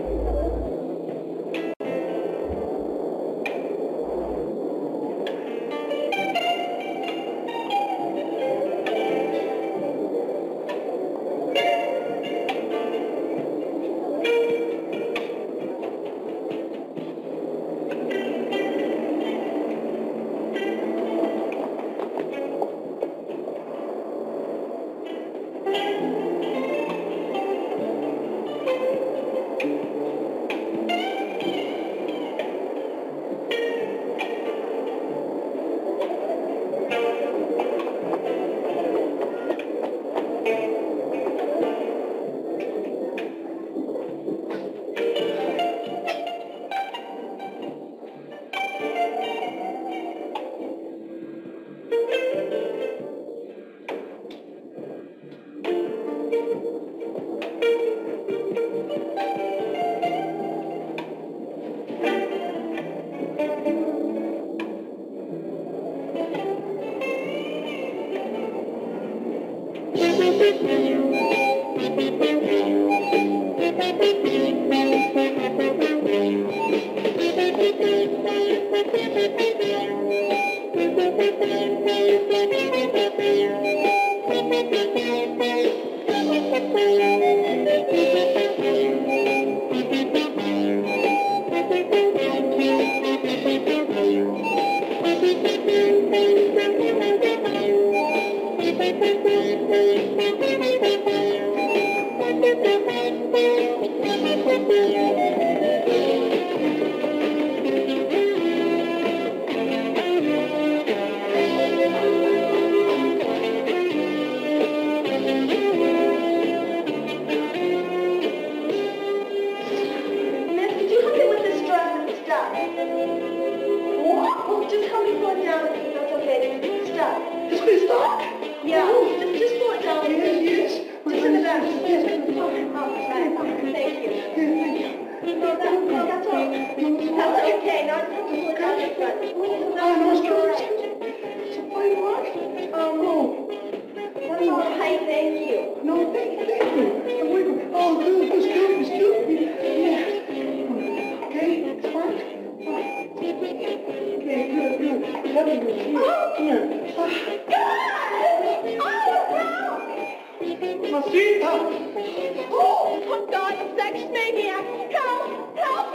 Oh, God, sex maniac! Help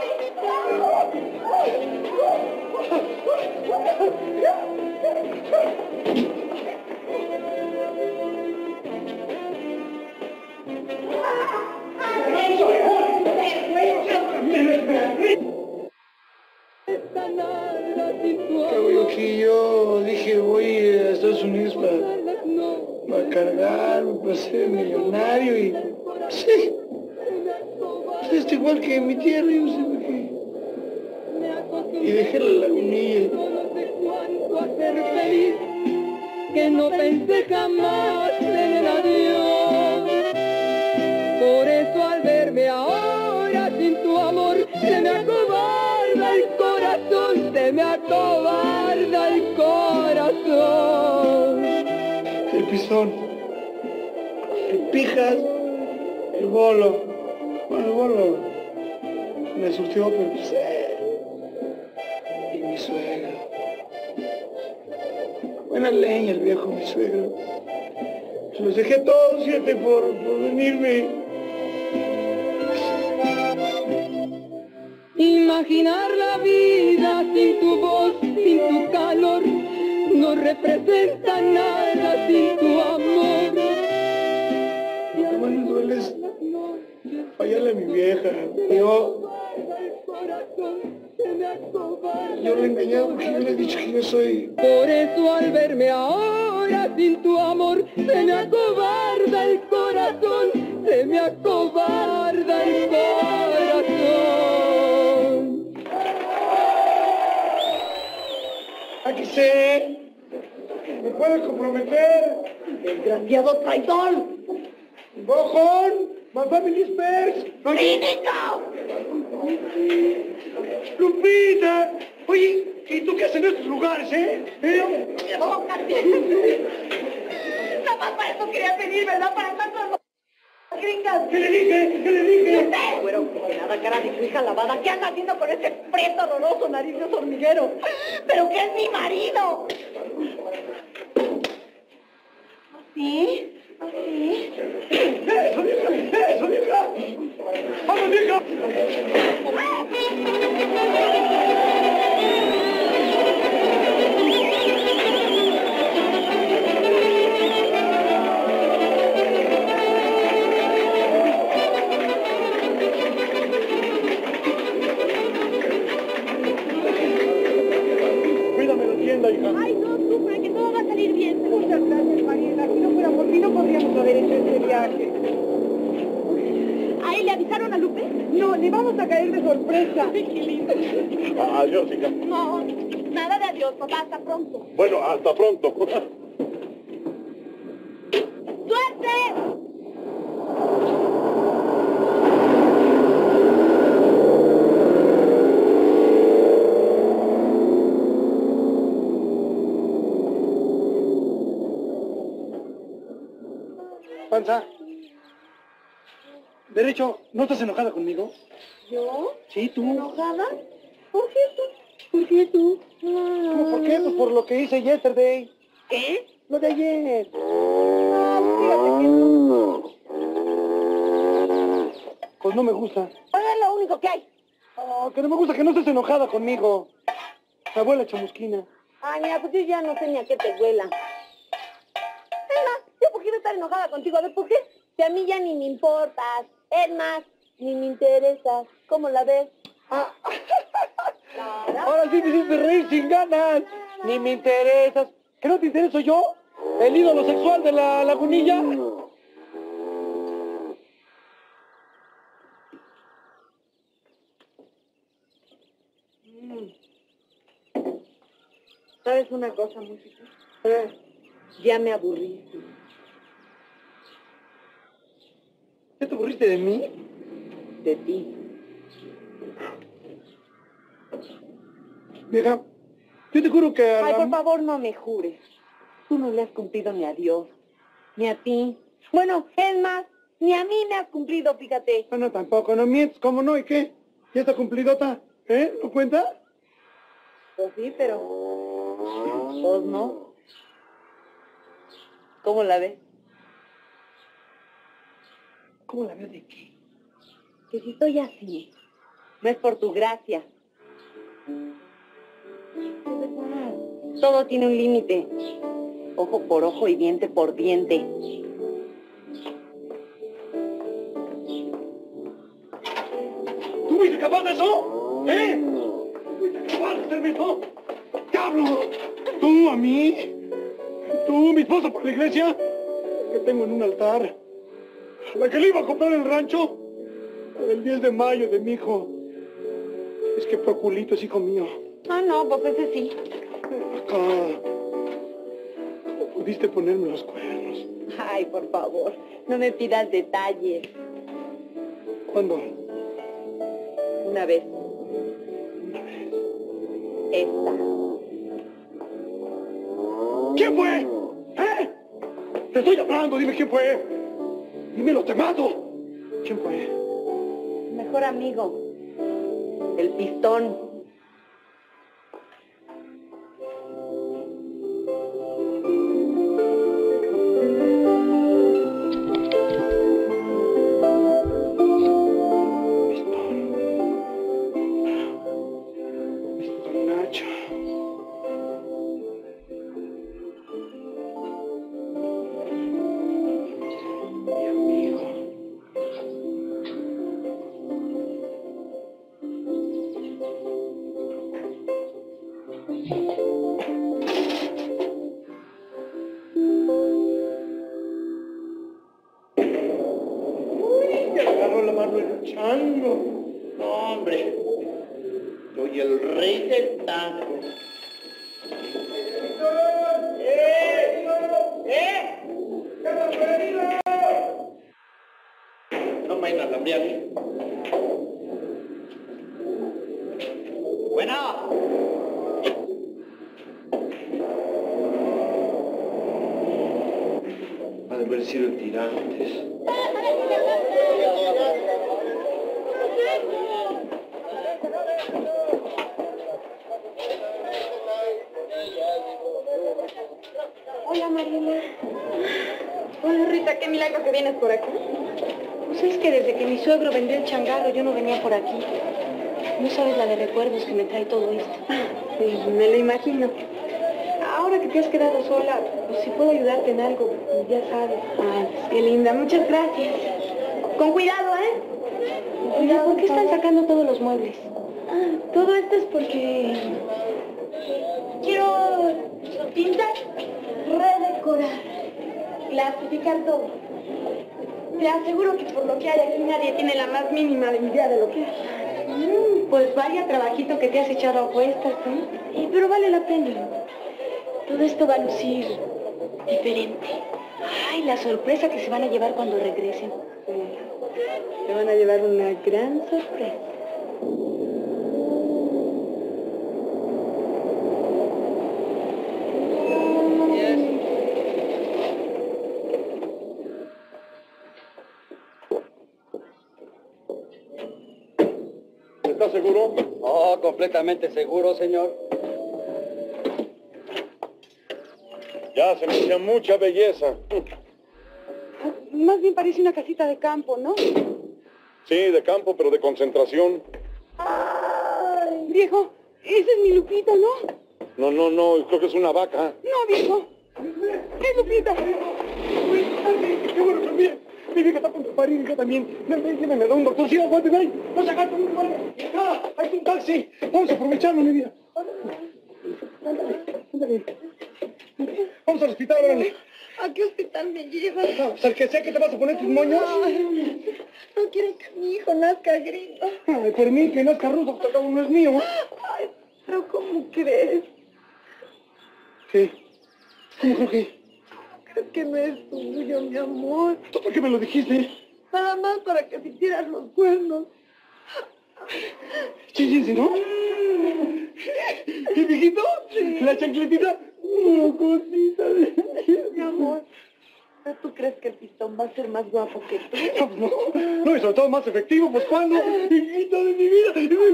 Yo dije, voy a Estados Unidos para cargar, para ser millonario y... Sí. Es igual que mi tierra, yo sé por qué. Y dejé la lagunilla. Que no pensé jamás en el adiós. Por eso al verme ahora sin tu amor, se me acobarda el corazón, se me acobarda el corazón. El pisón, el pijas, el bolo. Bueno, el bolo me surtió, pero pues, y mi suegro. Buena leña el viejo, mi suegro. Los dejé todos, fíjate, por venirme. Imaginar la vida sin tu voz, sin tu calor, no representa nada sin tu amor. Lo que más me duele es fallarle a mi vieja. Yo le he engañado porque yo le he dicho que yo soy... Por eso al verme ahora sin tu amor, se me acobarda el corazón, se me acobarda el corazón. Aquí sé, me puedes comprometer. Desgraciado traidor. Bojón, my family spares. ¡Cínico! Lupita, oye, ¿y tú qué haces en estos lugares, eh? Nada más para eso quería venir, ¿verdad? Para estar con las gringas. ¿Qué le dije? ¿Qué le dije? ¿Y usted? Güero, que nada, cara de su hija lavada. ¿Qué anda haciendo con ese prieto horroroso, nariz de hormiguero? ¡Pero que es mi marido! ¿Sí? ¿Sí? ¡Eso, vieja! ¡Eso, vieja! ¡Vamos, vieja! Cuídame la tienda, hija. Ay, no sufre, que todo va a salir bien. Muchas gracias, Mariela. Si no fuera por mí, no podríamos haber hecho este viaje. ¿A él le avisaron a Lupe? No, le vamos a caer de sorpresa. Ay, qué lindo. Adiós, hija. No, nada de adiós, papá. Hasta pronto. Bueno, hasta pronto. ¡Suerte! Panza. Derecho, ¿no estás enojada conmigo? ¿Yo? Sí, tú. ¿Enojada? ¿Por qué tú? ¿Por qué tú? ¿Cómo por qué? Pues por lo que hice yesterday. ¿Qué? Lo de ayer. Fíjate que no. Pues no me gusta. Pues es lo único que hay. Oh, que no me gusta que no estés enojada conmigo. Abuela chamusquina. Ay, mira, pues yo ya no sé ni a qué te huela. Es más, yo por qué voy a estar enojada contigo. A ver, ¿por qué? Si a mí ya ni me importas. Es más, ni me interesas. ¿Cómo la ves? Ahora sí me hiciste reír sin ganas. Ni me interesas. ¿Que no te intereso yo? ¿El ídolo sexual de la lagunilla? ¿Sabes una cosa, música? Ya me aburriste. ¿Ya te aburriste de mí? De ti. Vieja, yo te juro que... Ay, por favor, no me jures. Tú no le has cumplido ni a Dios, ni a ti. Bueno, es más, ni a mí me has cumplido, fíjate. No, no, tampoco, no mientes, ¿cómo no? ¿Y qué? ¿Ya está cumplidota? ¿Eh? ¿No cuenta? Pues sí, pero... Pues no. ¿Cómo la ves? ¿Cómo la ves de qué? Que si estoy así, no es por tu gracia. Es verdad, todo tiene un límite. Ojo por ojo y diente por diente. ¿Tú fuiste capaz de eso? ¿Eh? ¿Fuiste capaz de hacerme eso? ¡Diablo! ¿Tú a mí? ¿Tú, mi esposa por la iglesia? Que tengo en un altar. La que le iba a comprar el rancho. El 10 de mayo de mi hijo. Es que Proculito es hijo mío. Ah, no, pues ese sí. Acá. ¿Cómo pudiste ponerme los cuernos? Ay, por favor, no me pidas detalles. ¿Cuándo? Una vez. Esta. ¿Quién fue? ¿Eh? Te estoy hablando, dime quién fue. Dímelo, te mato. ¿Quién fue? Mejor amigo. El Pistón. No, hombre. Soy el rey del tango. No me vayan a cambiar. Bueno. Ha de haber sido tirantes. Hola, Mariela. Hola, Rita, qué milagro que vienes por aquí. Pues es que desde que mi suegro vendió el changarro, yo no venía por aquí. No sabes la de recuerdos que me trae todo esto. Sí, me lo imagino. Ahora que te has quedado sola, pues si puedo ayudarte en algo, pues ya sabes. Ay, pues qué linda, muchas gracias. Con cuidado, ¿eh? Oye, ¿por qué están sacando todos los muebles? Todo esto es porque... quiero pintar, redecorar, clasificar todo. Te aseguro que por lo que hay aquí nadie tiene la más mínima idea de lo que es. Pues vaya trabajito que te has echado a cuestas, ¿eh? Pero vale la pena. Todo esto va a lucir diferente. Ay, la sorpresa que se van a llevar cuando regresen. Se van a llevar una gran sorpresa. ¿Estás seguro? Oh, completamente seguro, señor. Ya se me hacía mucha belleza. Más bien parece una casita de campo, ¿no? Sí, de campo, pero de concentración. Ay, viejo, ese es mi Lupita, ¿no? No, creo que es una vaca. No, viejo. Es Lupita. Qué bueno que bien. Mi vieja está a punto de parir y yo también. Me da un doctor. Sí, aguánteme ahí. No se aguanta, no se acá, hay un taxi. Vamos a aprovecharlo, mi vida. Ándale. Vamos al hospital, órale. ¿A qué hospital me llevas? Pues al que sea que te vas a poner tus moños. No quiero que mi hijo nazca gringo. Ay, por mí que nazca ruso, porque acá no es mío. Ay, pero ¿cómo crees? ¿Qué? ¿Cómo creo que? Creo que no es tuyo, mi amor. ¿Tú por qué me lo dijiste? Nada más para que sintieras los cuernos. Sí, ¿no? ¿Y mijito? Sí. ¿La chancletita? Cosita de... Mi amor, ¿tú crees que el pistón va a ser más guapo que tú? No, y sobre todo más efectivo, pues ¿cuándo? Hijito de mi vida.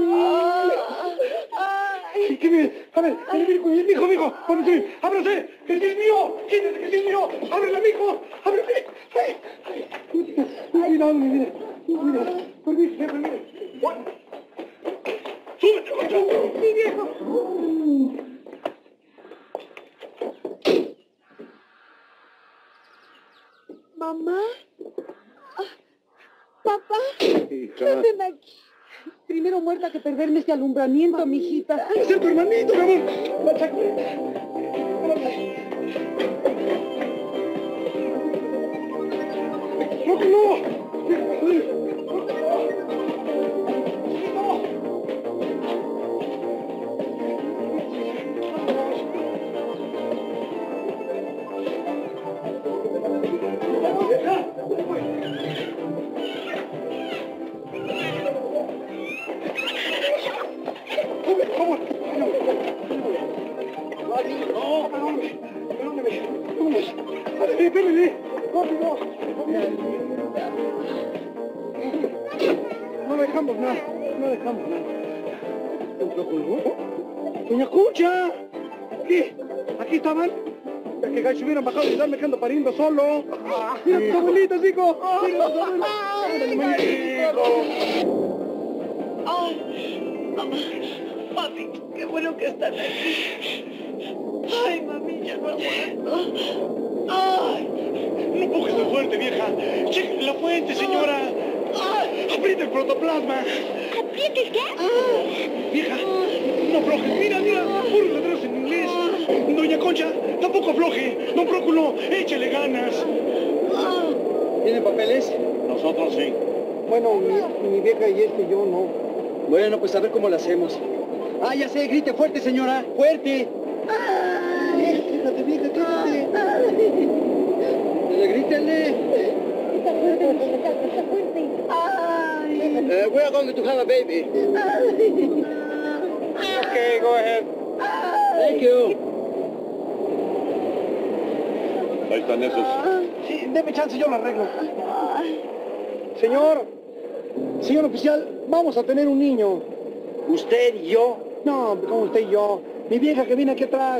Ay, qué bien. A ver, mijo, ábrase, ábrase, que sí es mío, quítate, que sí es mío, ábrela, mijo, ábrase. Ay, no, mi vida, permíteme. ¡Súbete, Concha! Sí, viejo. ¿Mamá? ¿Papá? Ven aquí. Primero muerta que perderme este alumbramiento, mijita. ¡Es tu hermanito, mi amor! ¡La chancleta! ¡No! No dejamos nada. ¡Doña Concha! ¿Qué? ¿Aquí estaban? Es que gacho hubieran bajado y darme que ando pariendo solo. ¡Mira tus abuelitos, hijo! ¡Mira tus abuelitos! ¡Ay! Mamá, mami, qué bueno que están aquí. ¡Ay, mami, ya no aguanto! ¡Ay! ¡No empujes tan fuerte, vieja! ¡Cheque la fuente, señora! ¡Ay! ¡Aprieta el protoplasma! ¿Aprieta el qué? Vieja, no aflojes. Mira, puros letreros en inglés. Doña Concha, tampoco afloje. Don Próculo, échale ganas. ¿Tienen papeles? Nosotros sí. Bueno, mi vieja y yo no. Bueno, pues a ver cómo lo hacemos. Ah, ya sé, grite fuerte, señora. ¡Fuerte! Quédate, vieja, quédate. Grítale. Está fuerte, mijita, está fuerte. ¡Ay! We are going to have a baby. Okay, go ahead. Thank you. Ahí están esos. Sí, deme chance, yo lo arreglo. Señor oficial, vamos a tener un niño. ¿Usted y yo? No, como usted y yo. Mi vieja que viene aquí atrás.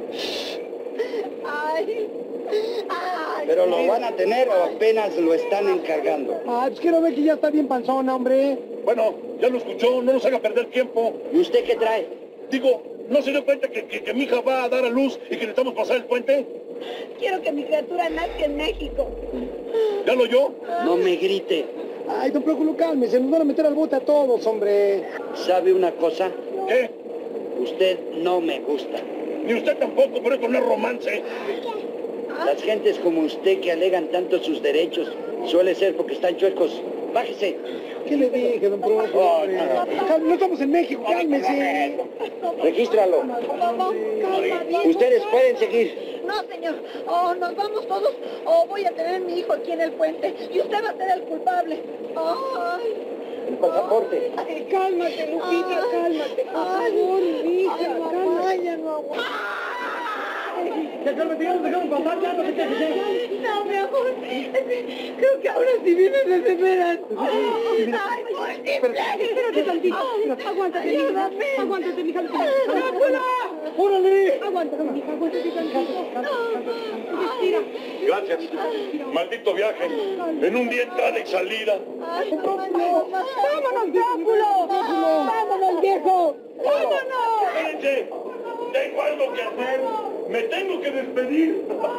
¡Ay! ¡Ay! ¿Pero lo van a tener o apenas lo están encargando? Ah, pues quiero ver que ya está bien panzona, hombre. Bueno, ya lo escuchó, no nos haga perder tiempo. ¿Y usted qué trae? Digo, ¿no se dio cuenta que mi hija va a dar a luz y que necesitamos pasar el puente? Quiero que mi criatura nazca en México. ¿Ya lo oyó? No me grite. Ay, don Próculo, cálmese, nos van a meter al bote a todos, hombre. ¿Sabe una cosa? ¿Qué? Usted no me gusta. Ni usted tampoco, por eso no es romance. Las gentes como usted que alegan tanto sus derechos suele ser porque están chuecos. Bájese. ¿Qué le dije, don Próculo? No estamos en México, cálmese. Regístralo. Ustedes pueden seguir. No, señor. O nos vamos todos, o voy a tener mi hijo aquí en el puente. Y usted va a ser el culpable. ¡Ay! El pasaporte. Ay, cálmate, Lupita, cálmate. Por favor, hija, cálmate. Ya no aguanto. Ya cálmate, ya nos dejamos pasar, ya no te quejes. No, mi amor. Creo que ahora sí vienes de veras. Ay, espérate tantito. Aguántate, mija. Aguántate, mija. ¡Órale! Aguántate, mija. Aguántate tantito. Respira. Gracias. Maldito viaje. En un día entrada y salida. ¡Vámonos, Dráculo! ¡Vámonos, viejo! ¡Vámonos! Espérense. Tengo algo que hacer. Me tengo que despedir.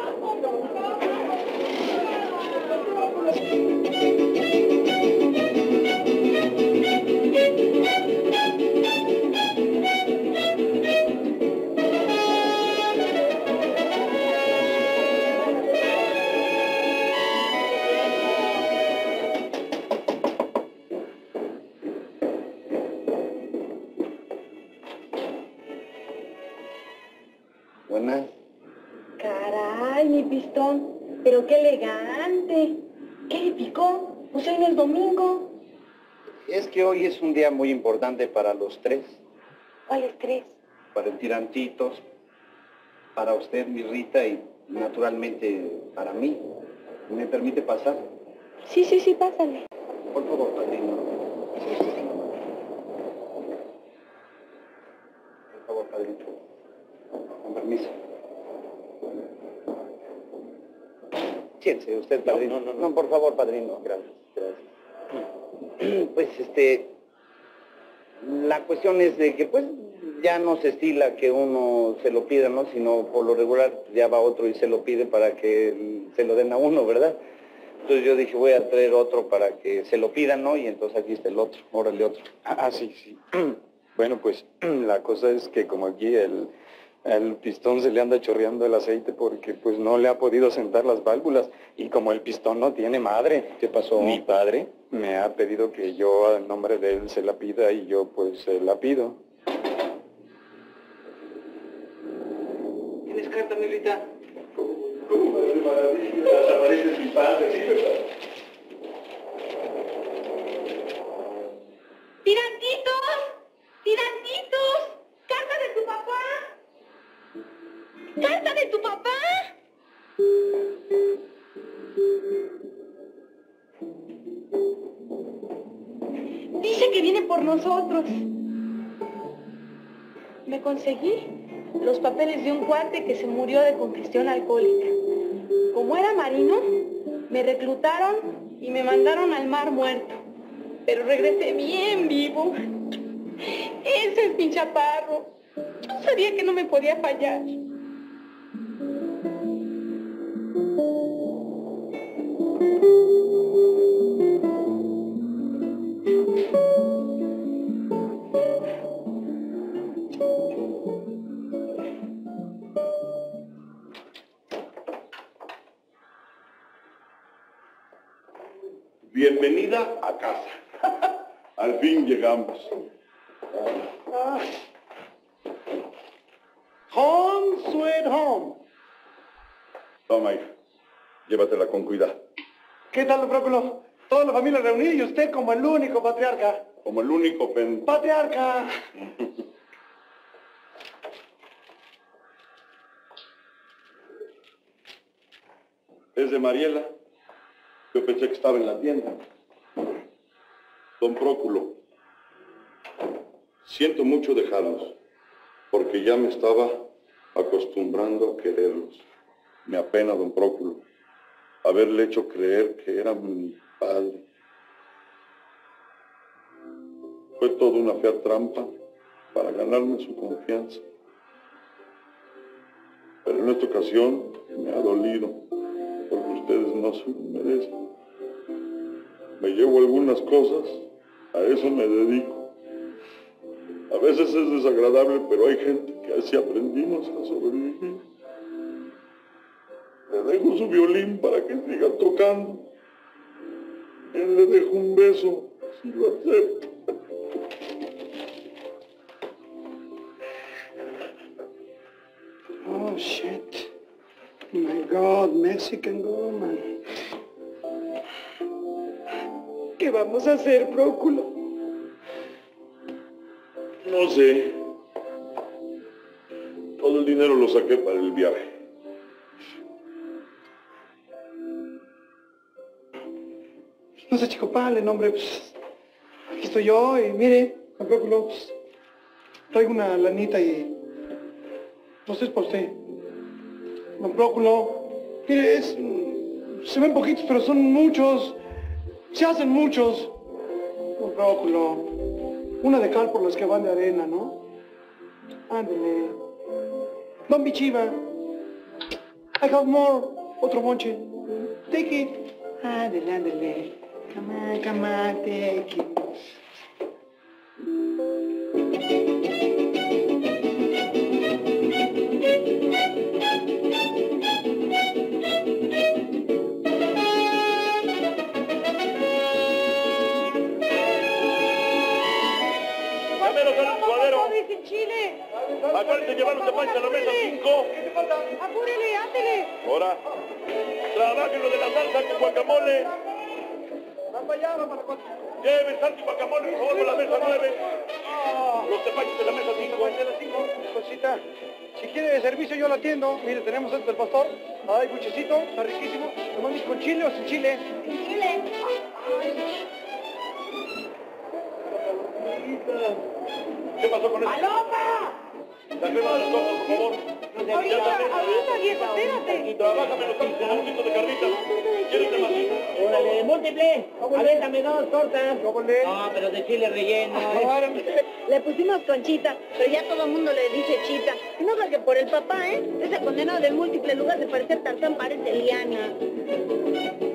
Buenas. Caray, mi pistón, pero qué elegante. ¿Qué le picó? Pues hoy no es domingo. Es que hoy es un día muy importante para los tres. ¿Cuáles tres? para el Tirantitos, para usted, mi Rita, y naturalmente para mí. ¿Me permite pasar? Sí, pásale. Por favor, padrino. Por favor, padrino. Con permiso. Siéntese usted, padrino. No, por favor, padrino. Gracias. Pues, la cuestión es de que, pues, ya no se estila que uno se lo pida, ¿no? Sino por lo regular ya va otro y se lo pide para que se lo den a uno, ¿verdad? Entonces yo dije, voy a traer otro para que se lo pidan, ¿no? Y entonces aquí está el otro, órale otro. Sí. Bueno, pues la cosa es que como aquí el pistón se le anda chorreando el aceite porque pues no le ha podido sentar las válvulas y como el pistón no tiene madre. ¿Qué pasó? Mi padre me ha pedido que yo a nombre de él se la pida y yo pues se la pido. ¿Tienes carta, mi Rita? Aparece mi padre, ¿sí, verdad? ¡Tirantitos! ¡Tirantitos! ¡Carta de tu papá! ¡Carta de tu papá! Dice que viene por nosotros. Me conseguí los papeles de un cuate que se murió de congestión alcohólica. Como era marino, me reclutaron y me mandaron al mar muerto. Pero regresé bien vivo. Ese es mi chaparro. Yo sabía que no me podía fallar. Bienvenida a casa. Al fin llegamos. Home, sweet home. Toma, hija. Llévatela con cuidado. ¿Qué tal, don Próculo? Toda la familia reunida y usted como el único patriarca. Como el único ¡Patriarca! Es de Mariela. Yo pensé que estaba en la tienda. Don Próculo, siento mucho dejarlos, porque ya me estaba acostumbrando a quererlos. Me apena, don Próculo, haberle hecho creer que era mi padre. Fue toda una fea trampa para ganarme su confianza. Pero en esta ocasión me ha dolido, porque ustedes no se lo merecen. Me llevo algunas cosas, a eso me dedico. A veces es desagradable, pero hay gente que así aprendimos a sobrevivir. Le dejo su violín para que siga tocando. Él le dejo un beso, si lo acepta. Oh, shit. My God, Mexican woman. ¿Qué vamos a hacer, Próculo? No sé. Todo el dinero lo saqué para el viaje. No se chicopalen, hombre. Pues, aquí estoy yo y mire, don Próculo, pues, traigo una lanita y... pues es por usted. Don Próculo, mire, se ven poquitos, pero son muchos. Se hacen muchos. Don Próculo, una de cal por los que van de arena, ¿no? Ándele. Don Bichiva, I have more. Otro monche. Take it. Ándele, ándele. Come on, take it. Acuérdense de llevarlos de pancha a la mesa 5. Apúrele, ándele. Ahora, trabajen lo de la salsa con guacamole. Lleven salsa y guacamole, por favor, por la mesa 9. Los tepaches de la mesa 5. De las 5, cosita. Si quiere de servicio yo lo atiendo. Mire, tenemos esto del pastor. Ay, buchecito, está riquísimo. ¿Tomamos con chile o sin chile? Sin chile. ¿Qué pasó con eso? ¡Paloma! La crema de los ojos, por favor. Ahorita, viejo, espérate. Trabájame los ojos con un poquito de carnitas. ¿Quieres de masita? Órale, múltiple. Avéntame 2 tortas. No, pero de chile relleno. Le pusimos conchita, pero ya todo el mundo le dice chita. Y no creo que por el papá, ¿eh? Ese condenado del múltiple, en lugar de parecer Tarzán, parece Liana.